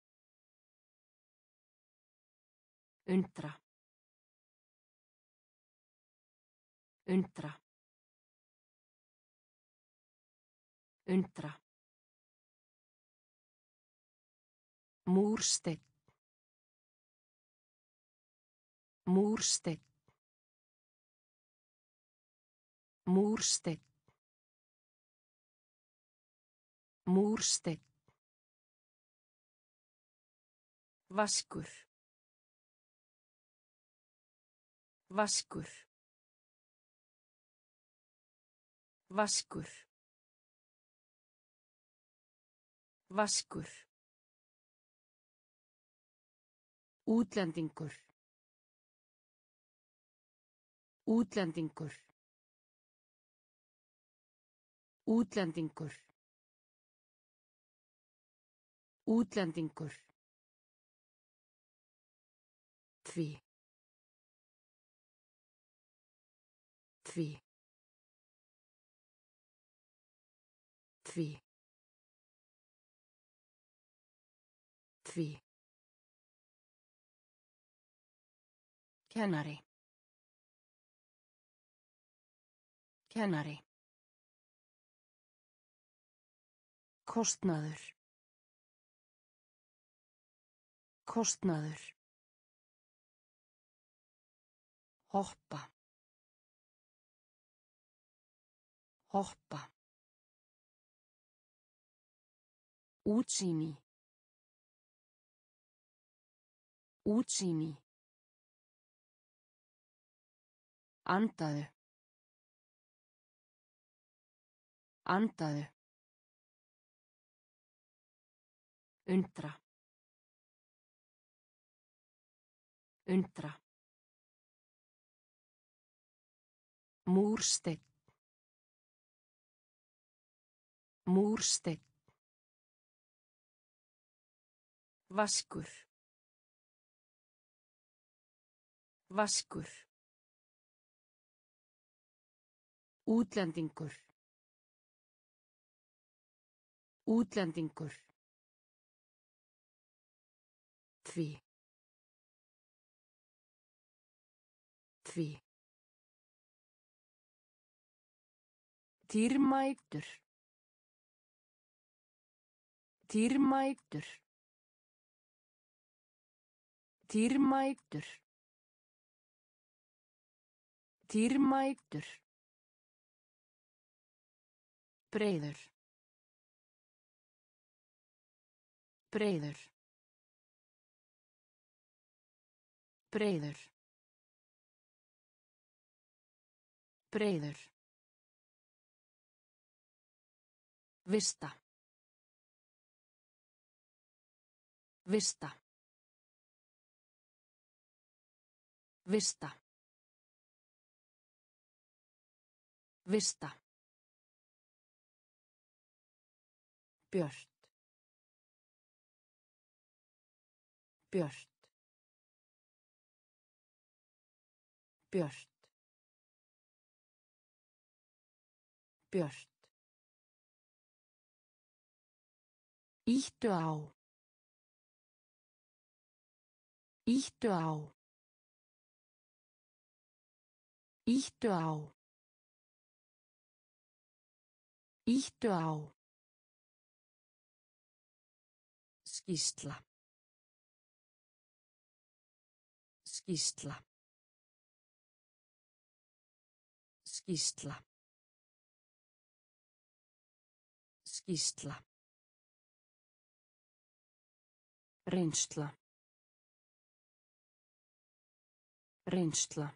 Undra. Undra. Undra. Múrsteinn. Múrsteinn. Múrsteinn. Múrsteinn. Vaskur. Vaskur. Vaskur. Vaskur. Útlendingur. Útlendingur. Útlendingur. Útlendingur. Því. Því. Því. Því. Kennari. Kennari. Kostnaður. Kostnaður. Hoppa. Hoppa. Útsýni. Útsýni. Andaðu. Andaðu. Undra. Undra. Múrsteinn. Múrsteinn. Vaskur. Vaskur. Útlendingur. Útlendingur. Því. Því. Dýrmætur. Dýrmætur. Dýrmætur. Dýrmætur. Breiður. Breiður. Breiður. Breiður. Vista. Vista. Vista. Vista. Björt. Björt. Björt. Björt. Íttu á. Íttu á. Íttu á. Íttu á. Skýrsla. Skýrsla. Skýrsla. Skýrsla. Reynsla. Reynsla.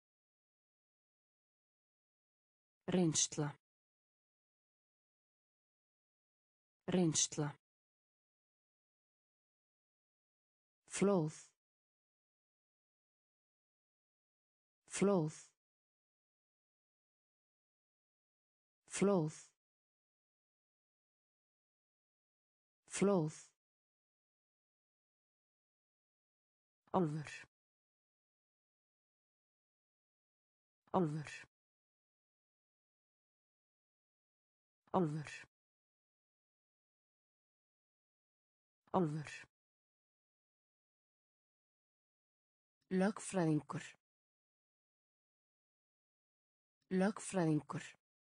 Reynsla. Reynsla. Flóð. Flóð. Flóð. Flóð. Álfur. Álfur. Álfur. Álfur. Lögfræðingur. Lögfræðingur.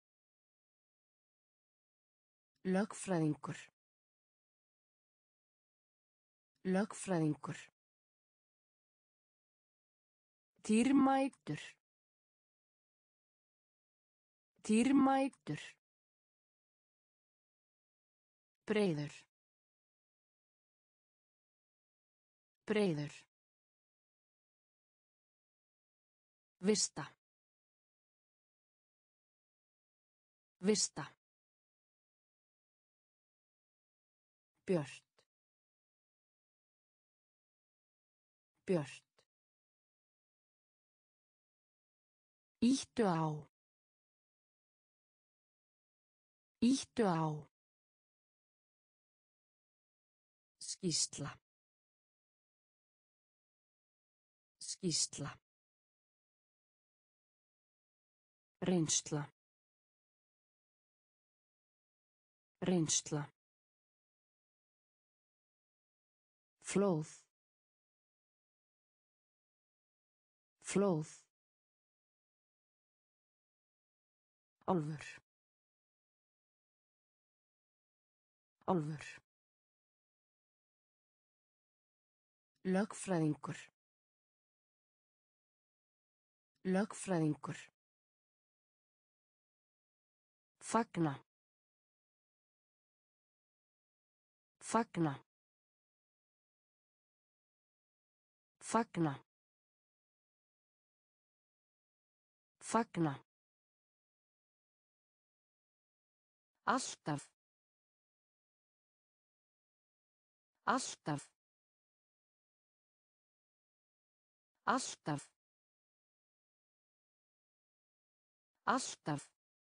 Lögfræðingur. Lögfræðingur. Dýrmætur. Dýrmætur. Breiður. Breiður. Vista. Vista. Björt. Björt. Íttu á. Íttu á. Skýrsla. Skýrsla. Reynsla. Reynsla. Flóð. Flóð. Álfur. Álfur. Lögfræðingur. Lögfræðingur. Fagna. Fagna. Fagna. Fagna. Alltaf. Alltaf. Alltaf. Alltaf.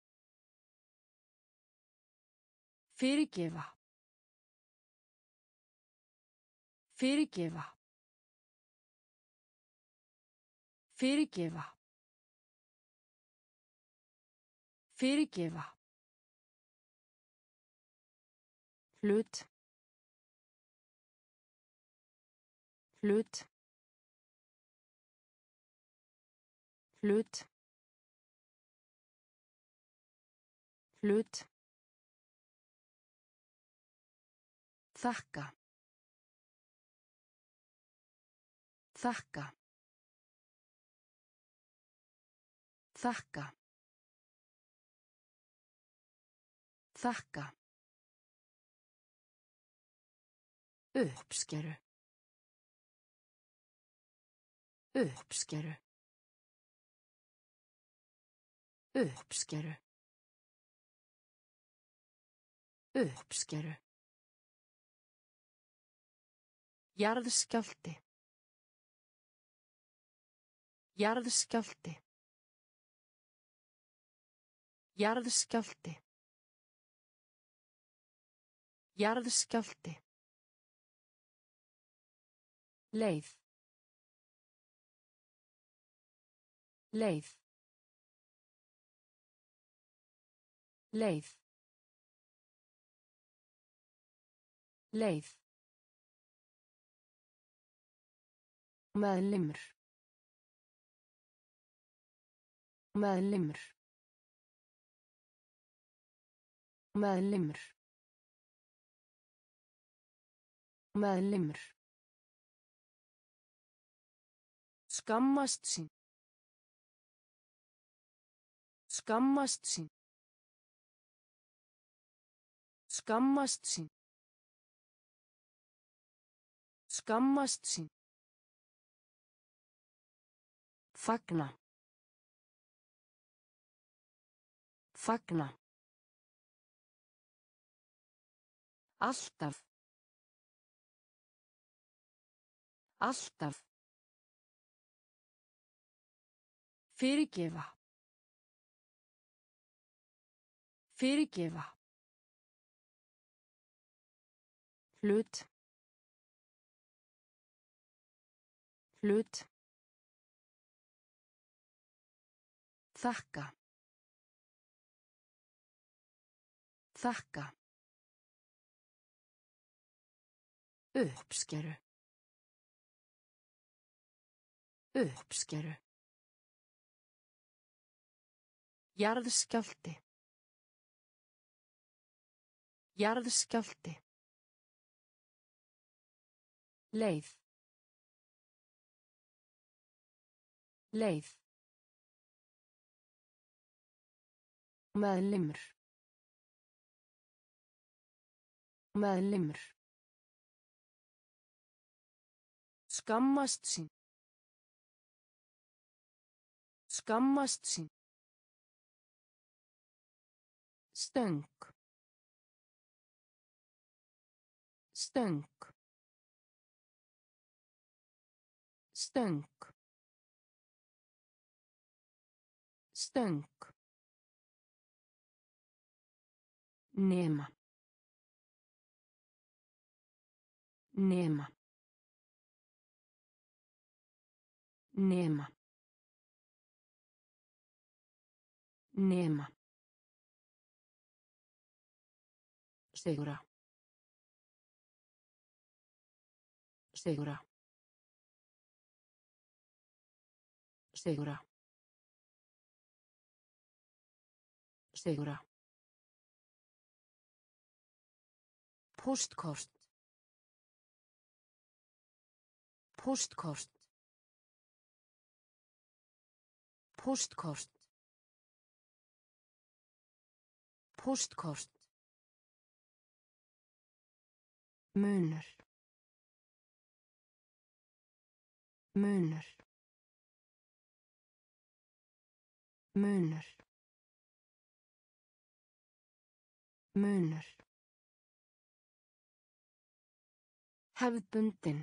Fyrirgefa. Fyrirgefa. Fyrirgefa. Fyrirgefa. Hlut. Hlut. Hlut. Hlut. Þakka. Þakka. Þakka. Þakka. Uppskeru. Uppskeru. Uppskeru. Uppskeru. Jarðskjálfti. Jarðskjálfti. Jarðskjálfti. Jarðskjálfti. Leið. Leið. Leið. Leið. Meðlimur. Meðlimur. Meðlimur. Meðlimur. Skammast sín. Skammast sín. Skammast sín. Skammast sín. Fagna. Fagna. Alltaf. Alltaf. Fyrirgefa. Fyrirgefa. Hlut. Hlut. Þakka. Þakka. Uppskeru. Uppskeru. Jarðskjálfti. Jarðskjálfti. Leið. Leið. Meðlimur. Meðlimur. Skammast sín. Skammast sín. Stöng. Stöng. Stöng. Stöng. Nema. Nema. Nema. Nema. Sigra. Sigra. Sigra. Sigra. Póstkort. Póstkort. Póstkort. Póstkort. Munur. Munur. Munur. Munur. Hefðbundin.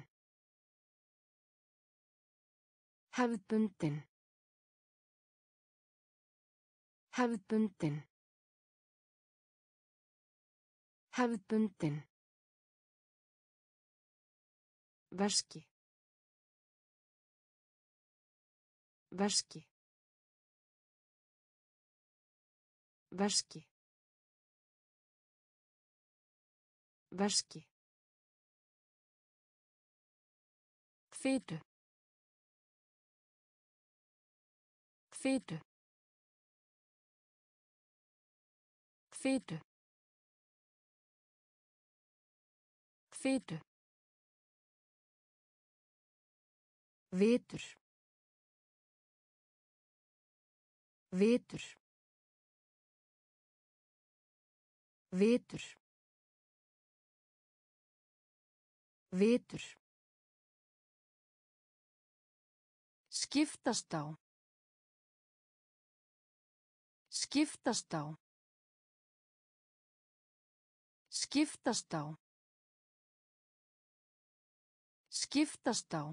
Hefðbundin. Hefðbundin. Hefðbundin. Veski. Veski. Veski. Veski. Fitu. Fitu. Fitu. Fitu. Vitur. Vitur. Vitur. Vitur. Skiptast á. Skiptast á. Skiptast á. Skiptast á.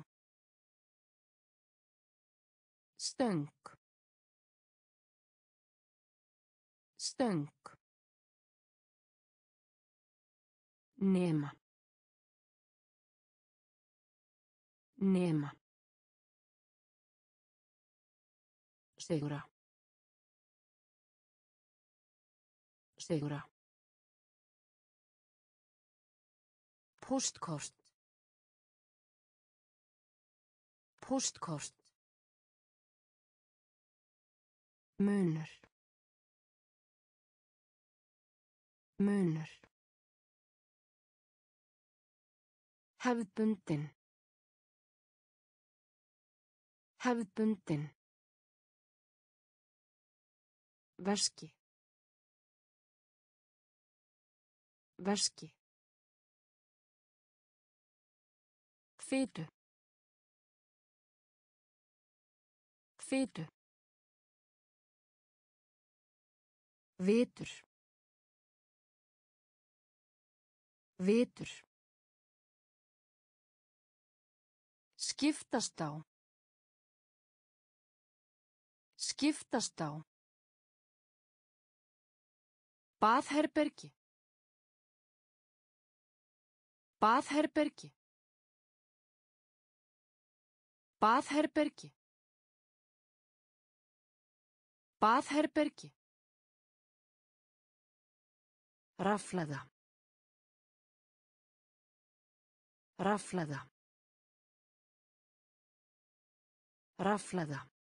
Stöng. Stöng. Nema. Nema. Sigra. Sigra. Póstkort. Póstkort. Munur. Munur. Hefðbundin. Hefðbundin. Veski. Veski. Fitu. Fitu. Vitur. Vitur. Skiptast á. Skiptast á. Baðherbergi. Baðherbergi. Baðherbergi. Baðherbergi. Rafhlaða. Rafhlaða. Rafhlaða.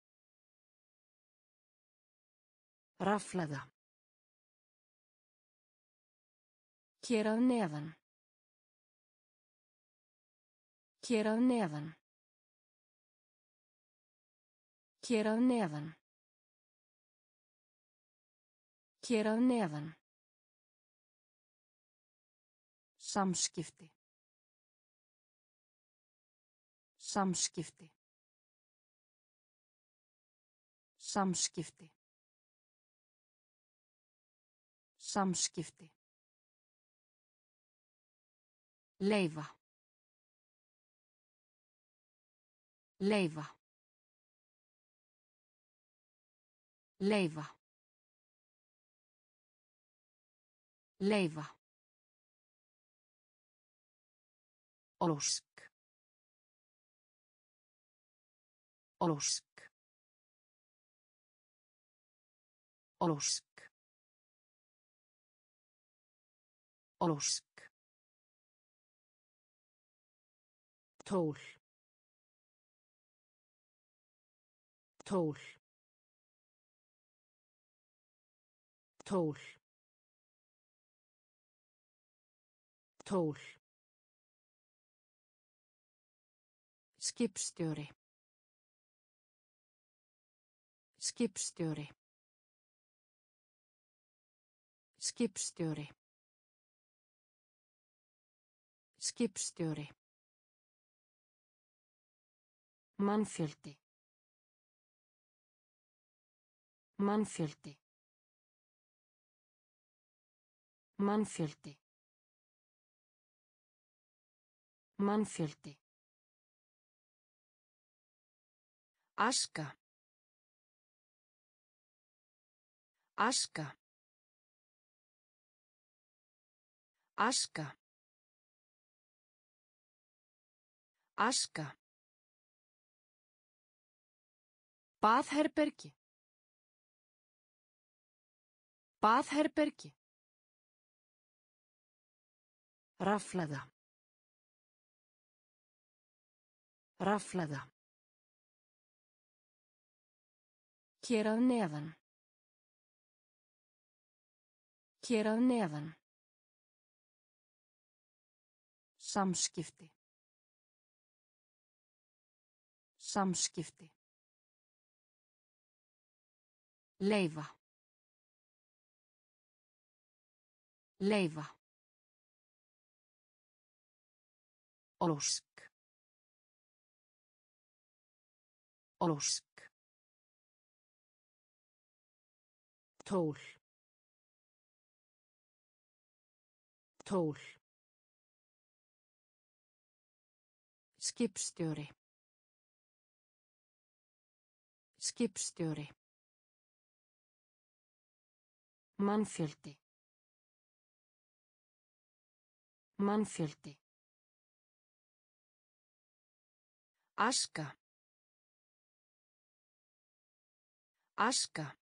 Rafhlaða. Hér að neðan. Hér að neðan. Hér að neðan. Hér að neðan. Samskipti. Samskipti. Samskipti. Samskipti. Leyfa. Leyfa. Leyfa. Leyfa. Ósk. Ósk. Ósk. Ósk. Tól. Tól. Tól. Tól. Skipstjóri. Skipstjóri. Skipstjóri. Skipstjóri. Mannfjöldi. Mannfjöldi. Mannfjöldi. Mannfjöldi. Aska. Aska. Aska. Aska. Baðherbergi. Baðherbergi. Rafhlaða. Rafhlaða. Hér að neðan. Hér að neðan. Samskipti. Samskipti. Leyfa. Leyfa. Ósk. Ósk. Tól. Tól. Skipstjóri. Skipstjóri. Mannfjöldi. Mannfjöldi. Aska. Aska.